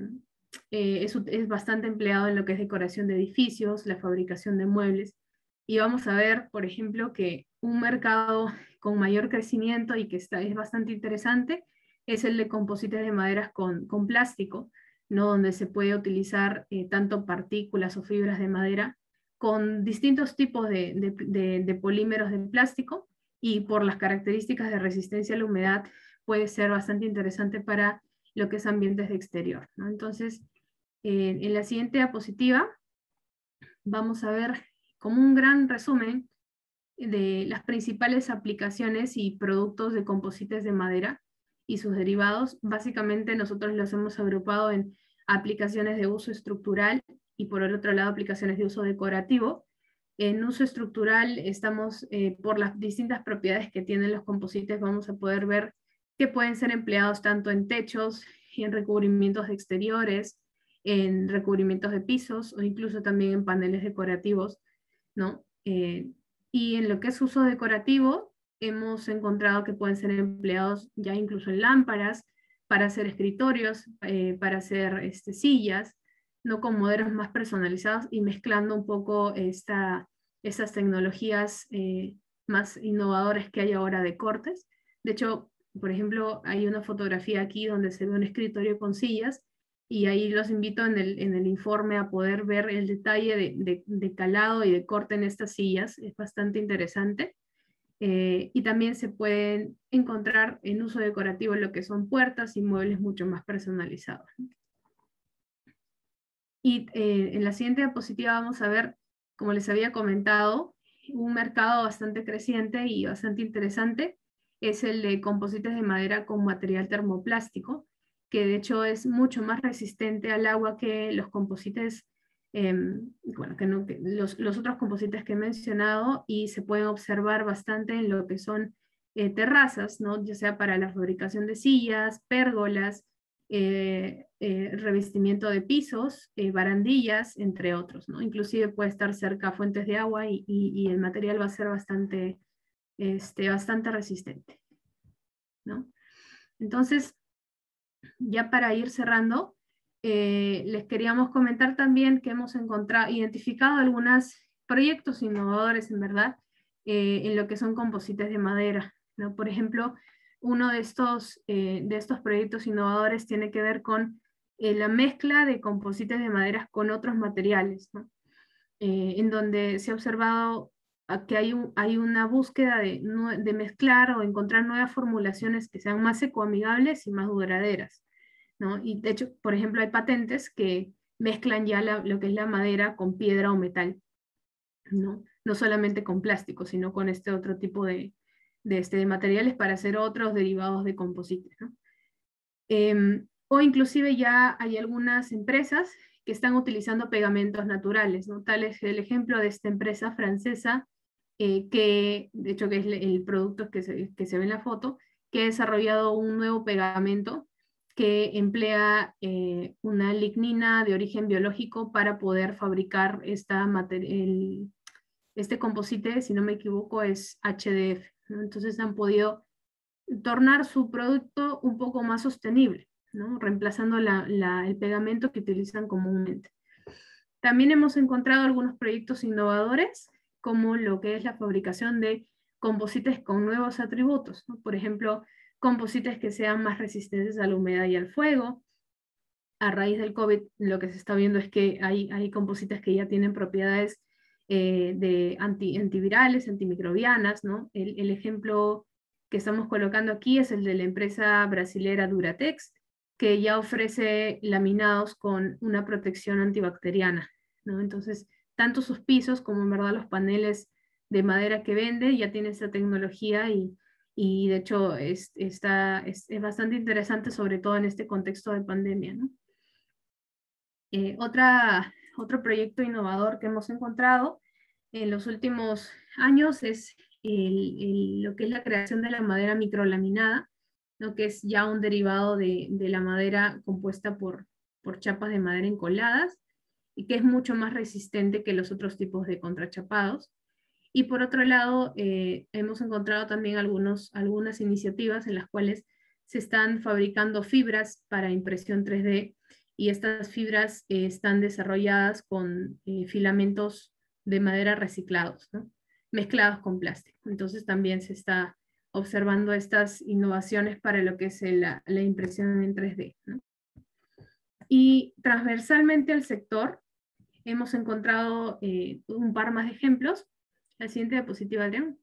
bastante empleado en lo que es decoración de edificios, la fabricación de muebles. Y vamos a ver, por ejemplo, que un mercado con mayor crecimiento y que es bastante interesante es el de composites de maderas con plástico, ¿no? Donde se puede utilizar tanto partículas o fibras de madera con distintos tipos de polímeros de plástico, y por las características de resistencia a la humedad puede ser bastante interesante para lo que es ambientes de exterior, ¿no? Entonces, en la siguiente diapositiva vamos a ver como un gran resumen de las principales aplicaciones y productos de composites de madera y sus derivados. Básicamente nosotros los hemos agrupado en aplicaciones de uso estructural y por el otro lado aplicaciones de uso decorativo. En uso estructural estamos, por las distintas propiedades que tienen los composites, vamos a poder ver que pueden ser empleados tanto en techos, en recubrimientos de exteriores, en recubrimientos de pisos o incluso también en paneles decorativos, ¿no? Y en lo que es uso decorativo, hemos encontrado que pueden ser empleados ya incluso en lámparas, para hacer escritorios, para hacer sillas, ¿no? Con modelos más personalizados y mezclando un poco estas tecnologías más innovadoras que hay ahora de cortes. De hecho, por ejemplo, hay una fotografía aquí donde se ve un escritorio con sillas, y ahí los invito en el informe a poder ver el detalle de calado y de corte en estas sillas, es bastante interesante. Y también se pueden encontrar en uso decorativo lo que son puertas y muebles mucho más personalizados. Y en la siguiente diapositiva vamos a ver, como les había comentado, un mercado bastante creciente y bastante interesante es el de composites de madera con material termoplástico, que de hecho es mucho más resistente al agua que los composites, bueno, que los otros composites que he mencionado, y se pueden observar bastante en lo que son terrazas, ¿no? Ya sea para la fabricación de sillas, pérgolas, revestimiento de pisos, barandillas, entre otros, ¿no? Inclusive puede estar cerca a fuentes de agua y el material va a ser bastante resistente, ¿no? Entonces, ya para ir cerrando, les queríamos comentar también que hemos identificado algunos proyectos innovadores, en verdad, en lo que son composites de madera, ¿no? Por ejemplo, uno de estos proyectos innovadores tiene que ver con la mezcla de composites de maderas con otros materiales, ¿no? En donde se ha observado que hay una búsqueda de mezclar o encontrar nuevas formulaciones que sean más ecoamigables y más duraderas, ¿no? Y de hecho, por ejemplo, hay patentes que mezclan ya lo que es la madera con piedra o metal, ¿no? No solamente con plástico, sino con este otro tipo de materiales para hacer otros derivados de composites, ¿no? O inclusive ya hay algunas empresas que están utilizando pegamentos naturales, ¿no? Tal es el ejemplo de esta empresa francesa, que de hecho que es el producto que se ve en la foto, que ha desarrollado un nuevo pegamento que emplea una lignina de origen biológico para poder fabricar este composite, si no me equivoco, es HDF, ¿no? Entonces han podido tornar su producto un poco más sostenible, ¿no? Reemplazando el pegamento que utilizan comúnmente. También hemos encontrado algunos proyectos innovadores, como lo que es la fabricación de composites con nuevos atributos, ¿no? Por ejemplo, composites que sean más resistentes a la humedad y al fuego. A raíz del COVID, lo que se está viendo es que hay composites que ya tienen propiedades de antivirales, antimicrobianas, ¿no? El ejemplo que estamos colocando aquí es el de la empresa brasilera Duratex, que ya ofrece laminados con una protección antibacteriana, ¿no? Entonces, tanto sus pisos como en verdad los paneles de madera que vende ya tienen esa tecnología y de hecho es bastante interesante, sobre todo en este contexto de pandemia, ¿no? Otro proyecto innovador que hemos encontrado en los últimos años es lo que es la creación de la madera microlaminada, ¿no? Que es ya un derivado de la madera compuesta por chapas de madera encoladas y que es mucho más resistente que los otros tipos de contrachapados. Y por otro lado, hemos encontrado también algunas iniciativas en las cuales se están fabricando fibras para impresión 3D y estas fibras están desarrolladas con filamentos de madera reciclados, ¿no? Mezclados con plástico. Entonces también se está observando estas innovaciones para lo que es la impresión en 3D, ¿no? Y transversalmente al sector hemos encontrado un par más de ejemplos. La siguiente diapositiva, Adrián.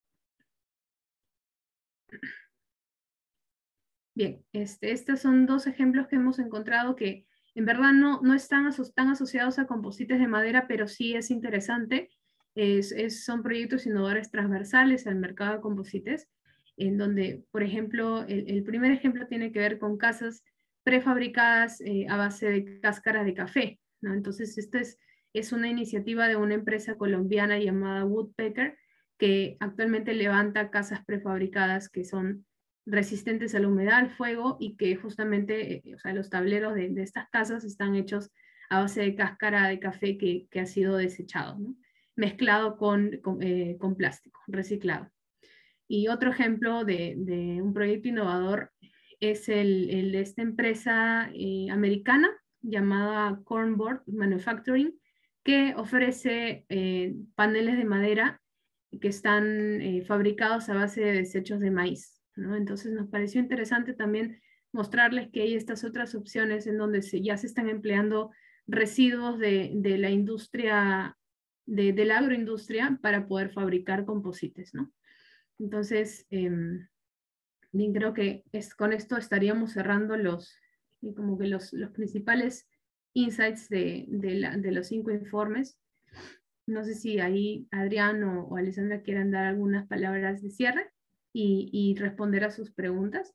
Bien, estos son dos ejemplos que hemos encontrado que en verdad no están tan asociados a composites de madera, pero sí es interesante. Son proyectos innovadores transversales al mercado de composites, en donde, por ejemplo, el primer ejemplo tiene que ver con casas prefabricadas a base de cáscara de café, ¿no? Entonces, esta es una iniciativa de una empresa colombiana llamada Woodpecker, que actualmente levanta casas prefabricadas que son resistentes a la humedad, al fuego, y que justamente, o sea, los tableros de estas casas están hechos a base de cáscara de café que ha sido desechado, ¿no? Mezclado con plástico, reciclado. Y otro ejemplo de un proyecto innovador es el de esta empresa americana llamada Cornboard Manufacturing, que ofrece paneles de madera que están fabricados a base de desechos de maíz, ¿no? Entonces nos pareció interesante también mostrarles que hay estas otras opciones en donde ya se están empleando residuos de la industria, de la agroindustria para poder fabricar composites, ¿no? Entonces, bien, creo que con esto estaríamos cerrando como que los principales insights de los 5 informes. No sé si ahí Adrián o Alessandra quieran dar algunas palabras de cierre y responder a sus preguntas.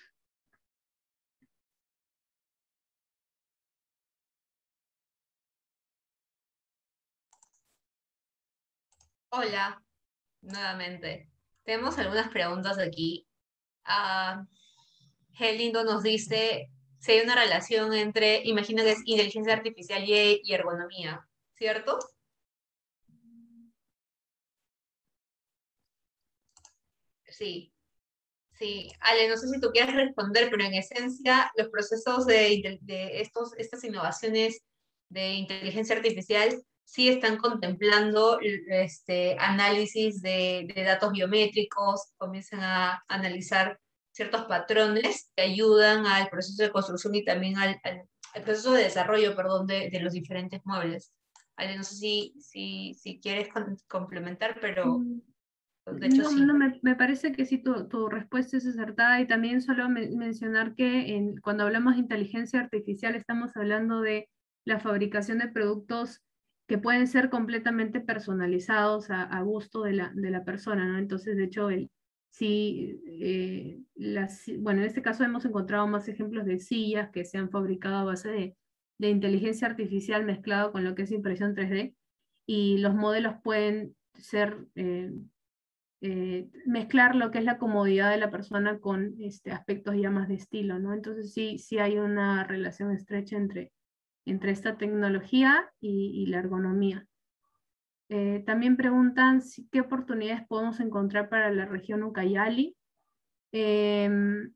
Hola, nuevamente. Tenemos algunas preguntas aquí. Gelindo nos dice si hay una relación entre, imagino que es inteligencia artificial y ergonomía, ¿cierto? Sí, sí. Ale, no sé si tú quieres responder, pero en esencia los procesos de estas innovaciones de inteligencia artificial sí están contemplando análisis de datos biométricos, comienzan a analizar ciertos patrones que ayudan al proceso de construcción y también al proceso de desarrollo, perdón, de los diferentes muebles. Ale, no sé si quieres complementar, pero de hecho sí. No, me parece que sí, tu respuesta es acertada y también solo mencionar que cuando hablamos de inteligencia artificial estamos hablando de la fabricación de productos que pueden ser completamente personalizados a gusto de la persona, ¿no? Entonces, de hecho, bueno, en este caso hemos encontrado más ejemplos de sillas que se han fabricado a base de inteligencia artificial mezclado con lo que es impresión 3D y los modelos pueden ser mezclar lo que es la comodidad de la persona con aspectos ya más de estilo, ¿no? Entonces sí hay una relación estrecha entre esta tecnología y la ergonomía. También preguntan qué oportunidades podemos encontrar para la región Ucayali.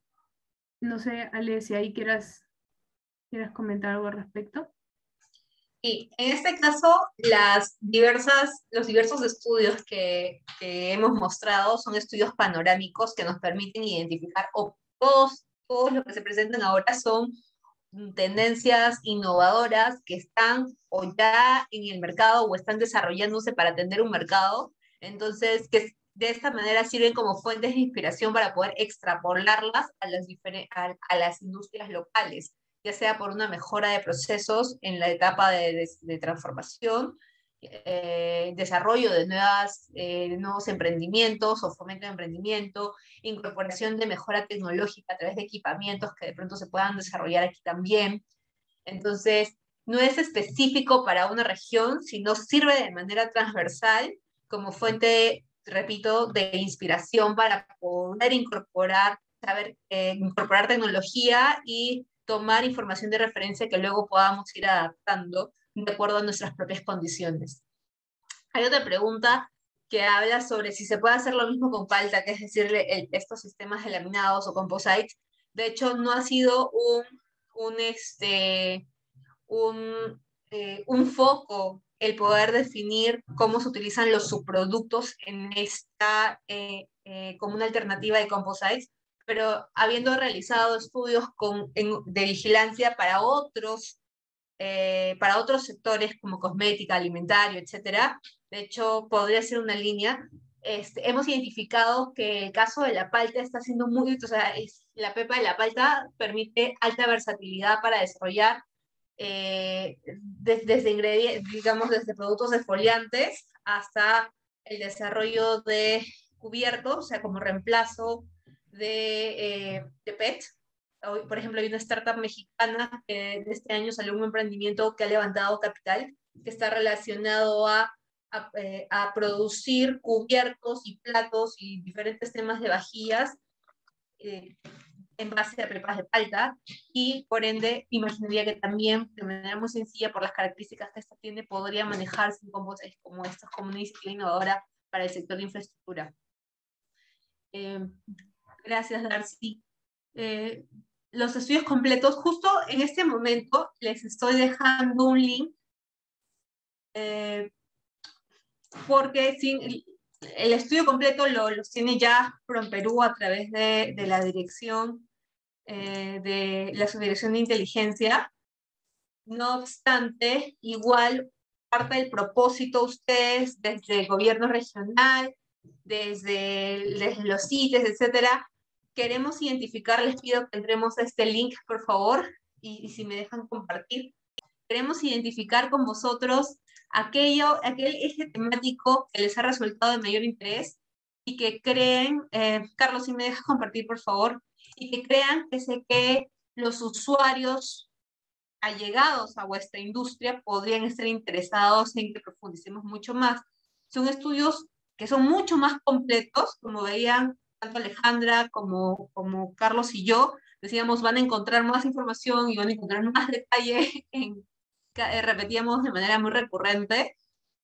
No sé, Ale, si ahí quieras comentar algo al respecto. Y en este caso, los diversos estudios que hemos mostrado son estudios panorámicos que nos permiten identificar, o todos los que se presentan ahora son tendencias innovadoras que están o ya en el mercado o están desarrollándose para atender un mercado. Entonces, que de esta manera sirven como fuentes de inspiración para poder extrapolarlas a las industrias locales, ya sea por una mejora de procesos en la etapa de transformación, desarrollo de nuevos emprendimientos o fomento de emprendimiento, incorporación de mejora tecnológica a través de equipamientos que de pronto se puedan desarrollar aquí también. Entonces, no es específico para una región, sino sirve de manera transversal como fuente, repito, de inspiración para poder incorporar tecnología y tomar información de referencia que luego podamos ir adaptando de acuerdo a nuestras propias condiciones. Hay otra pregunta que habla sobre si se puede hacer lo mismo con palta, que es decirle estos sistemas de laminados o composites. De hecho, no ha sido un foco el poder definir cómo se utilizan los subproductos en esta como una alternativa de composites, pero habiendo realizado estudios de vigilancia para otros sectores como cosmética, alimentario, etcétera. De hecho, podría ser una línea. Hemos identificado que el caso de la palta está siendo la pepa de la palta permite alta versatilidad para desarrollar desde ingredientes, digamos, desde productos exfoliantes hasta el desarrollo de cubiertos, o sea, como reemplazo de PET. Hoy, por ejemplo, hay una startup mexicana que de este año salió un emprendimiento que ha levantado capital, que está relacionado a producir cubiertos y platos y diferentes temas de vajillas en base a pepas de palta, y por ende imaginaría que también de manera muy sencilla, por las características que esta tiene, podría manejarse en composites como estos, como una iniciativa innovadora para el sector de infraestructura. Gracias, Darcy. Los estudios completos, justo en este momento les estoy dejando un link porque el estudio completo los tiene ya PROMPERÚ a través de la dirección de la Subdirección de Inteligencia. No obstante, igual parte del propósito ustedes desde el gobierno regional, desde los CITES, etcétera, queremos identificar, les pido que entremos a este link, por favor, y si me dejan compartir. Queremos identificar con vosotros aquel eje temático que les ha resultado de mayor interés y que creen, Carlos, si me dejas compartir, por favor, y que crean que los usuarios allegados a vuestra industria podrían estar interesados en que profundicemos mucho más. Son estudios que son mucho más completos, como veían tanto Alejandra como Carlos y yo, decíamos, van a encontrar más información y van a encontrar más detalle, repetíamos de manera muy recurrente,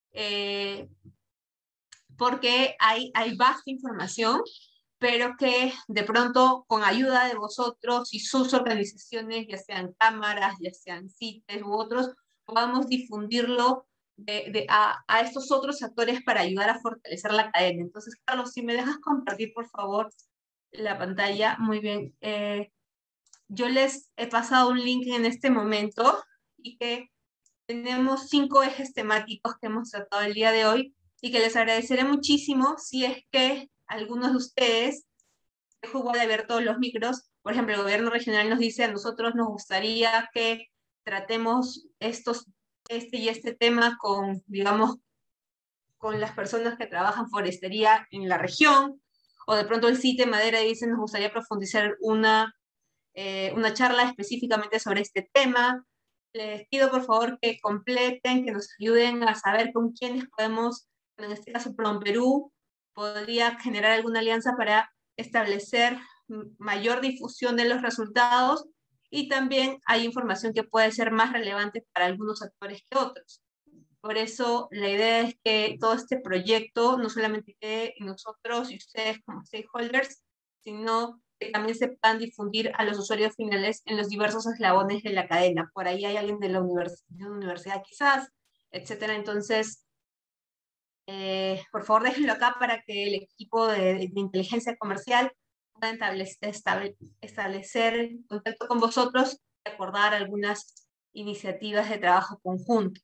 porque hay vasta información, pero que de pronto con ayuda de vosotros y sus organizaciones, ya sean cámaras, ya sean CITES u otros, podamos difundirlo a estos otros actores para ayudar a fortalecer la cadena. Entonces, Carlos, si me dejas compartir, por favor, la pantalla. Muy bien. Yo les he pasado un link en este momento y que tenemos 5 ejes temáticos que hemos tratado el día de hoy y que les agradeceré muchísimo si es que algunos de ustedes, dejo igual de ver todos los micros, por ejemplo, el gobierno regional nos dice, a nosotros nos gustaría que tratemos este y este tema con, digamos, con las personas que trabajan forestería en la región, o de pronto el CITE Madera dice, nos gustaría profundizar una charla específicamente sobre este tema. Les pido por favor que completen, que nos ayuden a saber con quiénes podemos, en este caso PROMPERÚ, podría generar alguna alianza para establecer mayor difusión de los resultados, y también hay información que puede ser más relevante para algunos actores que otros. Por eso la idea es que todo este proyecto no solamente quede en nosotros y ustedes como stakeholders, sino que también se puedan difundir a los usuarios finales en los diversos eslabones de la cadena. Por ahí hay alguien de la universidad quizás, etcétera. Entonces, por favor déjenlo acá para que el equipo de inteligencia comercial pueda establecer contacto con vosotros y acordar algunas iniciativas de trabajo conjunto.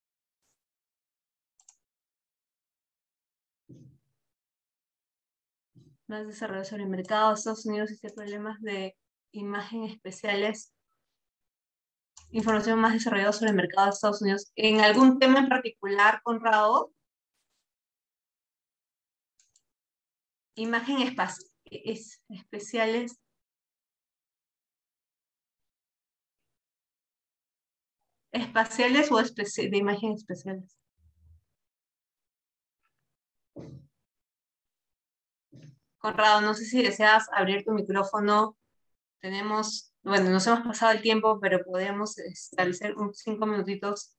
Más desarrollo sobre el mercado de Estados Unidos y problemas de imagen especiales. Información más desarrollada sobre el mercado de Estados Unidos. ¿En algún tema en particular, Conrado? Imagen especiales. ¿Espaciales o de imagen especiales? Conrado, no sé si deseas abrir tu micrófono. Tenemos, bueno, nos hemos pasado el tiempo, pero podemos establecer 5 minutitos.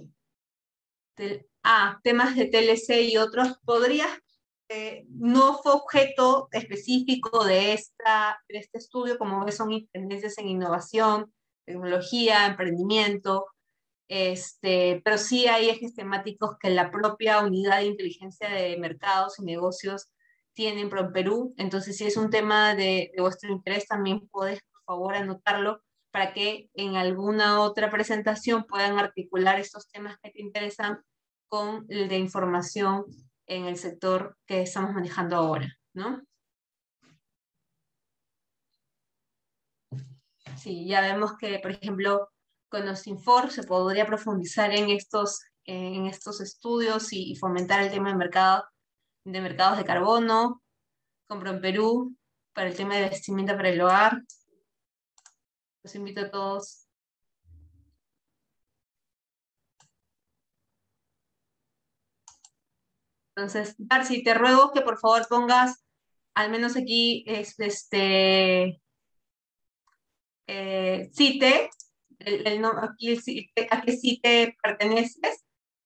Temas de TLC y otros. ¿Podrías? No fue objeto específico de este estudio, como ves, son tendencias en innovación, tecnología, emprendimiento, pero sí hay ejes temáticos que la propia unidad de inteligencia de mercados y negocios tiene en PROMPERÚ. Entonces, si es un tema de vuestro interés, también podés, por favor, anotarlo para que en alguna otra presentación puedan articular estos temas que te interesan con el de información en el sector que estamos manejando ahora, ¿no? Sí, ya vemos que, por ejemplo, con los Infor se podría profundizar en estos estudios y fomentar el tema de mercados de carbono, con PROMPERÚ para el tema de vestimenta para el hogar. Los invito a todos. Entonces, Darcy, te ruego que por favor pongas, al menos aquí, CITE, a qué CITE perteneces,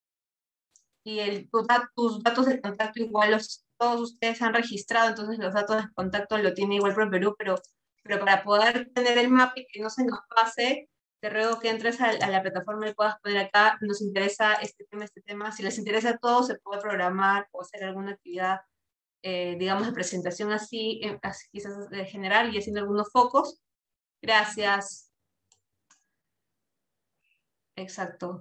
y tus datos de contacto igual todos ustedes han registrado, entonces los datos de contacto lo tiene igual PROMPERÚ, pero para poder tener el mapa y que no se nos pase, te ruego que entres a la plataforma y puedas poner acá, nos interesa este tema, si les interesa a todos se puede programar o hacer alguna actividad, digamos, de presentación así quizás de general y haciendo algunos focos. Gracias. Exacto.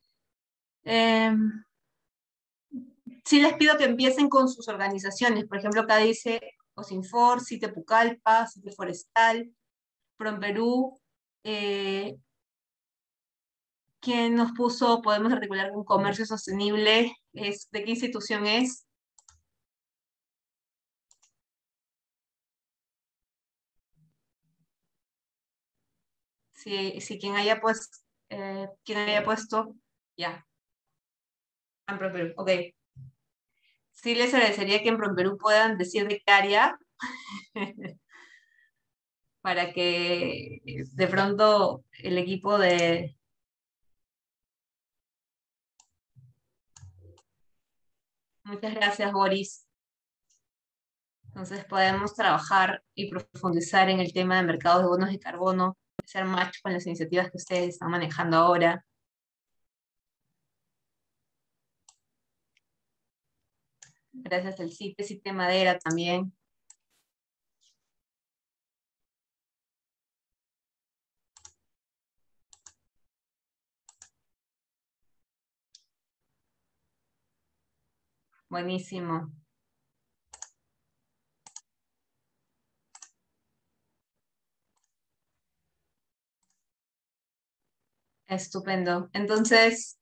Sí les pido que empiecen con sus organizaciones. Por ejemplo, acá dice OSINFOR, CITE Pucallpa, CITE Forestal, PROMPERÚ. ¿Quién nos puso podemos articular un comercio sostenible? ¿De qué institución es? Si quien haya puesto, ya. En PROMPERÚ, ok. Sí les agradecería que en PROMPERÚ puedan decir de qué área, para que de pronto el equipo de... Muchas gracias, Boris. Entonces podemos trabajar y profundizar en el tema de mercados de bonos de carbono, hacer match con las iniciativas que ustedes están manejando ahora. Gracias al CITE Madera también. Buenísimo. Estupendo. Entonces,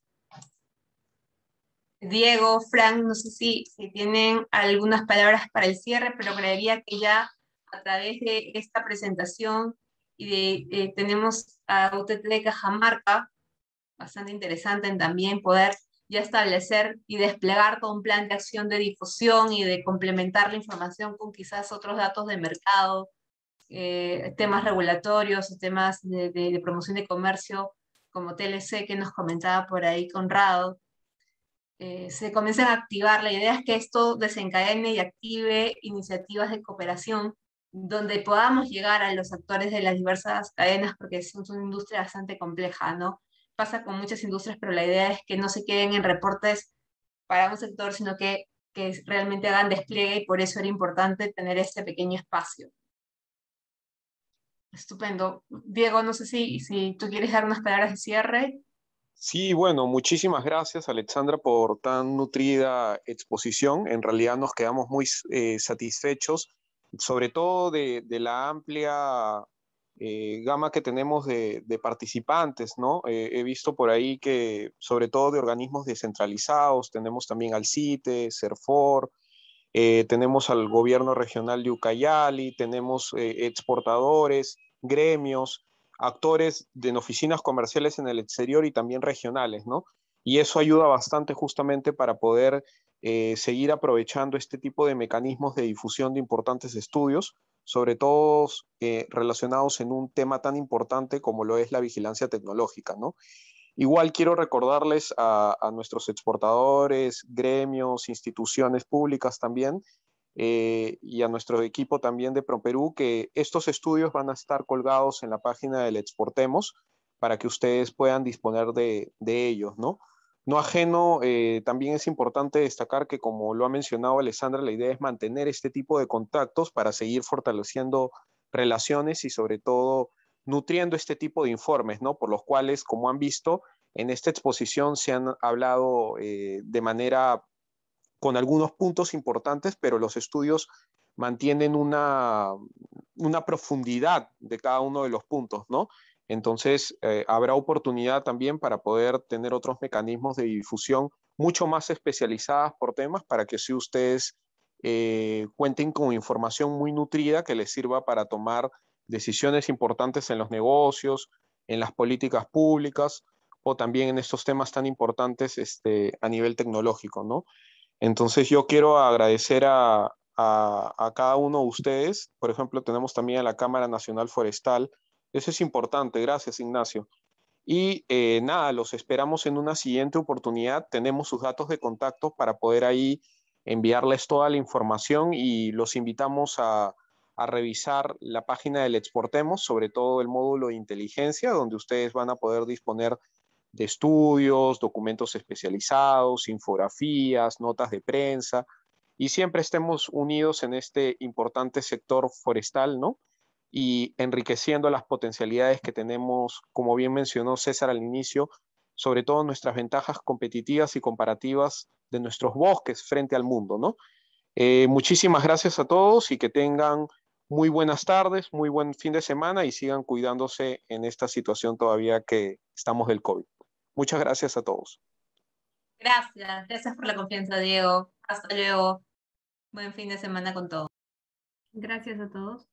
Diego, Frank, no sé si tienen algunas palabras para el cierre, pero creería que ya a través de esta presentación y tenemos a UTT de Cajamarca, bastante interesante en también poder ya establecer y desplegar todo un plan de acción de difusión y de complementar la información con quizás otros datos de mercado, temas regulatorios, temas de promoción de comercio, como TLC que nos comentaba por ahí Conrado. Se comiencen a activar. La idea es que esto desencadene y active iniciativas de cooperación donde podamos llegar a los actores de las diversas cadenas, porque es una industria bastante compleja, ¿no? Pasa con muchas industrias, pero la idea es que no se queden en reportes para un sector, sino que realmente hagan despliegue, y por eso era importante tener este pequeño espacio. Estupendo. Diego, no sé si tú quieres dar unas palabras de cierre. Sí, bueno, muchísimas gracias, Alexandra, por tan nutrida exposición. En realidad nos quedamos muy satisfechos, sobre todo de la amplia gama que tenemos de participantes, ¿no? He visto por ahí que, sobre todo de organismos descentralizados, tenemos también al CITE, CERFOR, tenemos al gobierno regional de Ucayali, tenemos exportadores, gremios, actores en oficinas comerciales en el exterior y también regionales, ¿no? Y eso ayuda bastante justamente para poder seguir aprovechando este tipo de mecanismos de difusión de importantes estudios, sobre todo relacionados en un tema tan importante como lo es la vigilancia tecnológica, ¿no? Igual quiero recordarles a nuestros exportadores, gremios, instituciones públicas también, y a nuestro equipo también de ProPerú, que estos estudios van a estar colgados en la página del Exportemos para que ustedes puedan disponer de ellos, ¿no? No ajeno, también es importante destacar que, como lo ha mencionado Alessandra, la idea es mantener este tipo de contactos para seguir fortaleciendo relaciones y sobre todo nutriendo este tipo de informes, ¿no? Por los cuales, como han visto, en esta exposición se han hablado de manera con algunos puntos importantes, pero los estudios mantienen una profundidad de cada uno de los puntos, ¿no? Entonces, habrá oportunidad también para poder tener otros mecanismos de difusión mucho más especializadas por temas para que si ustedes cuenten con información muy nutrida que les sirva para tomar decisiones importantes en los negocios, en las políticas públicas o también en estos temas tan importantes a nivel tecnológico, ¿no? Entonces yo quiero agradecer a cada uno de ustedes. Por ejemplo, tenemos también a la Cámara Nacional Forestal. Eso es importante. Gracias, Ignacio. Y nada, los esperamos en una siguiente oportunidad. Tenemos sus datos de contacto para poder ahí enviarles toda la información y los invitamos a revisar la página del Exportemos, sobre todo el módulo de inteligencia, donde ustedes van a poder disponer de estudios, documentos especializados, infografías, notas de prensa, y siempre estemos unidos en este importante sector forestal, ¿no? Y enriqueciendo las potencialidades que tenemos, como bien mencionó César al inicio, sobre todo nuestras ventajas competitivas y comparativas de nuestros bosques frente al mundo, ¿no? Muchísimas gracias a todos y que tengan muy buenas tardes, muy buen fin de semana y sigan cuidándose en esta situación todavía que estamos del COVID. Muchas gracias a todos. Gracias por la confianza, Diego. Hasta luego. Buen fin de semana con todos. Gracias a todos.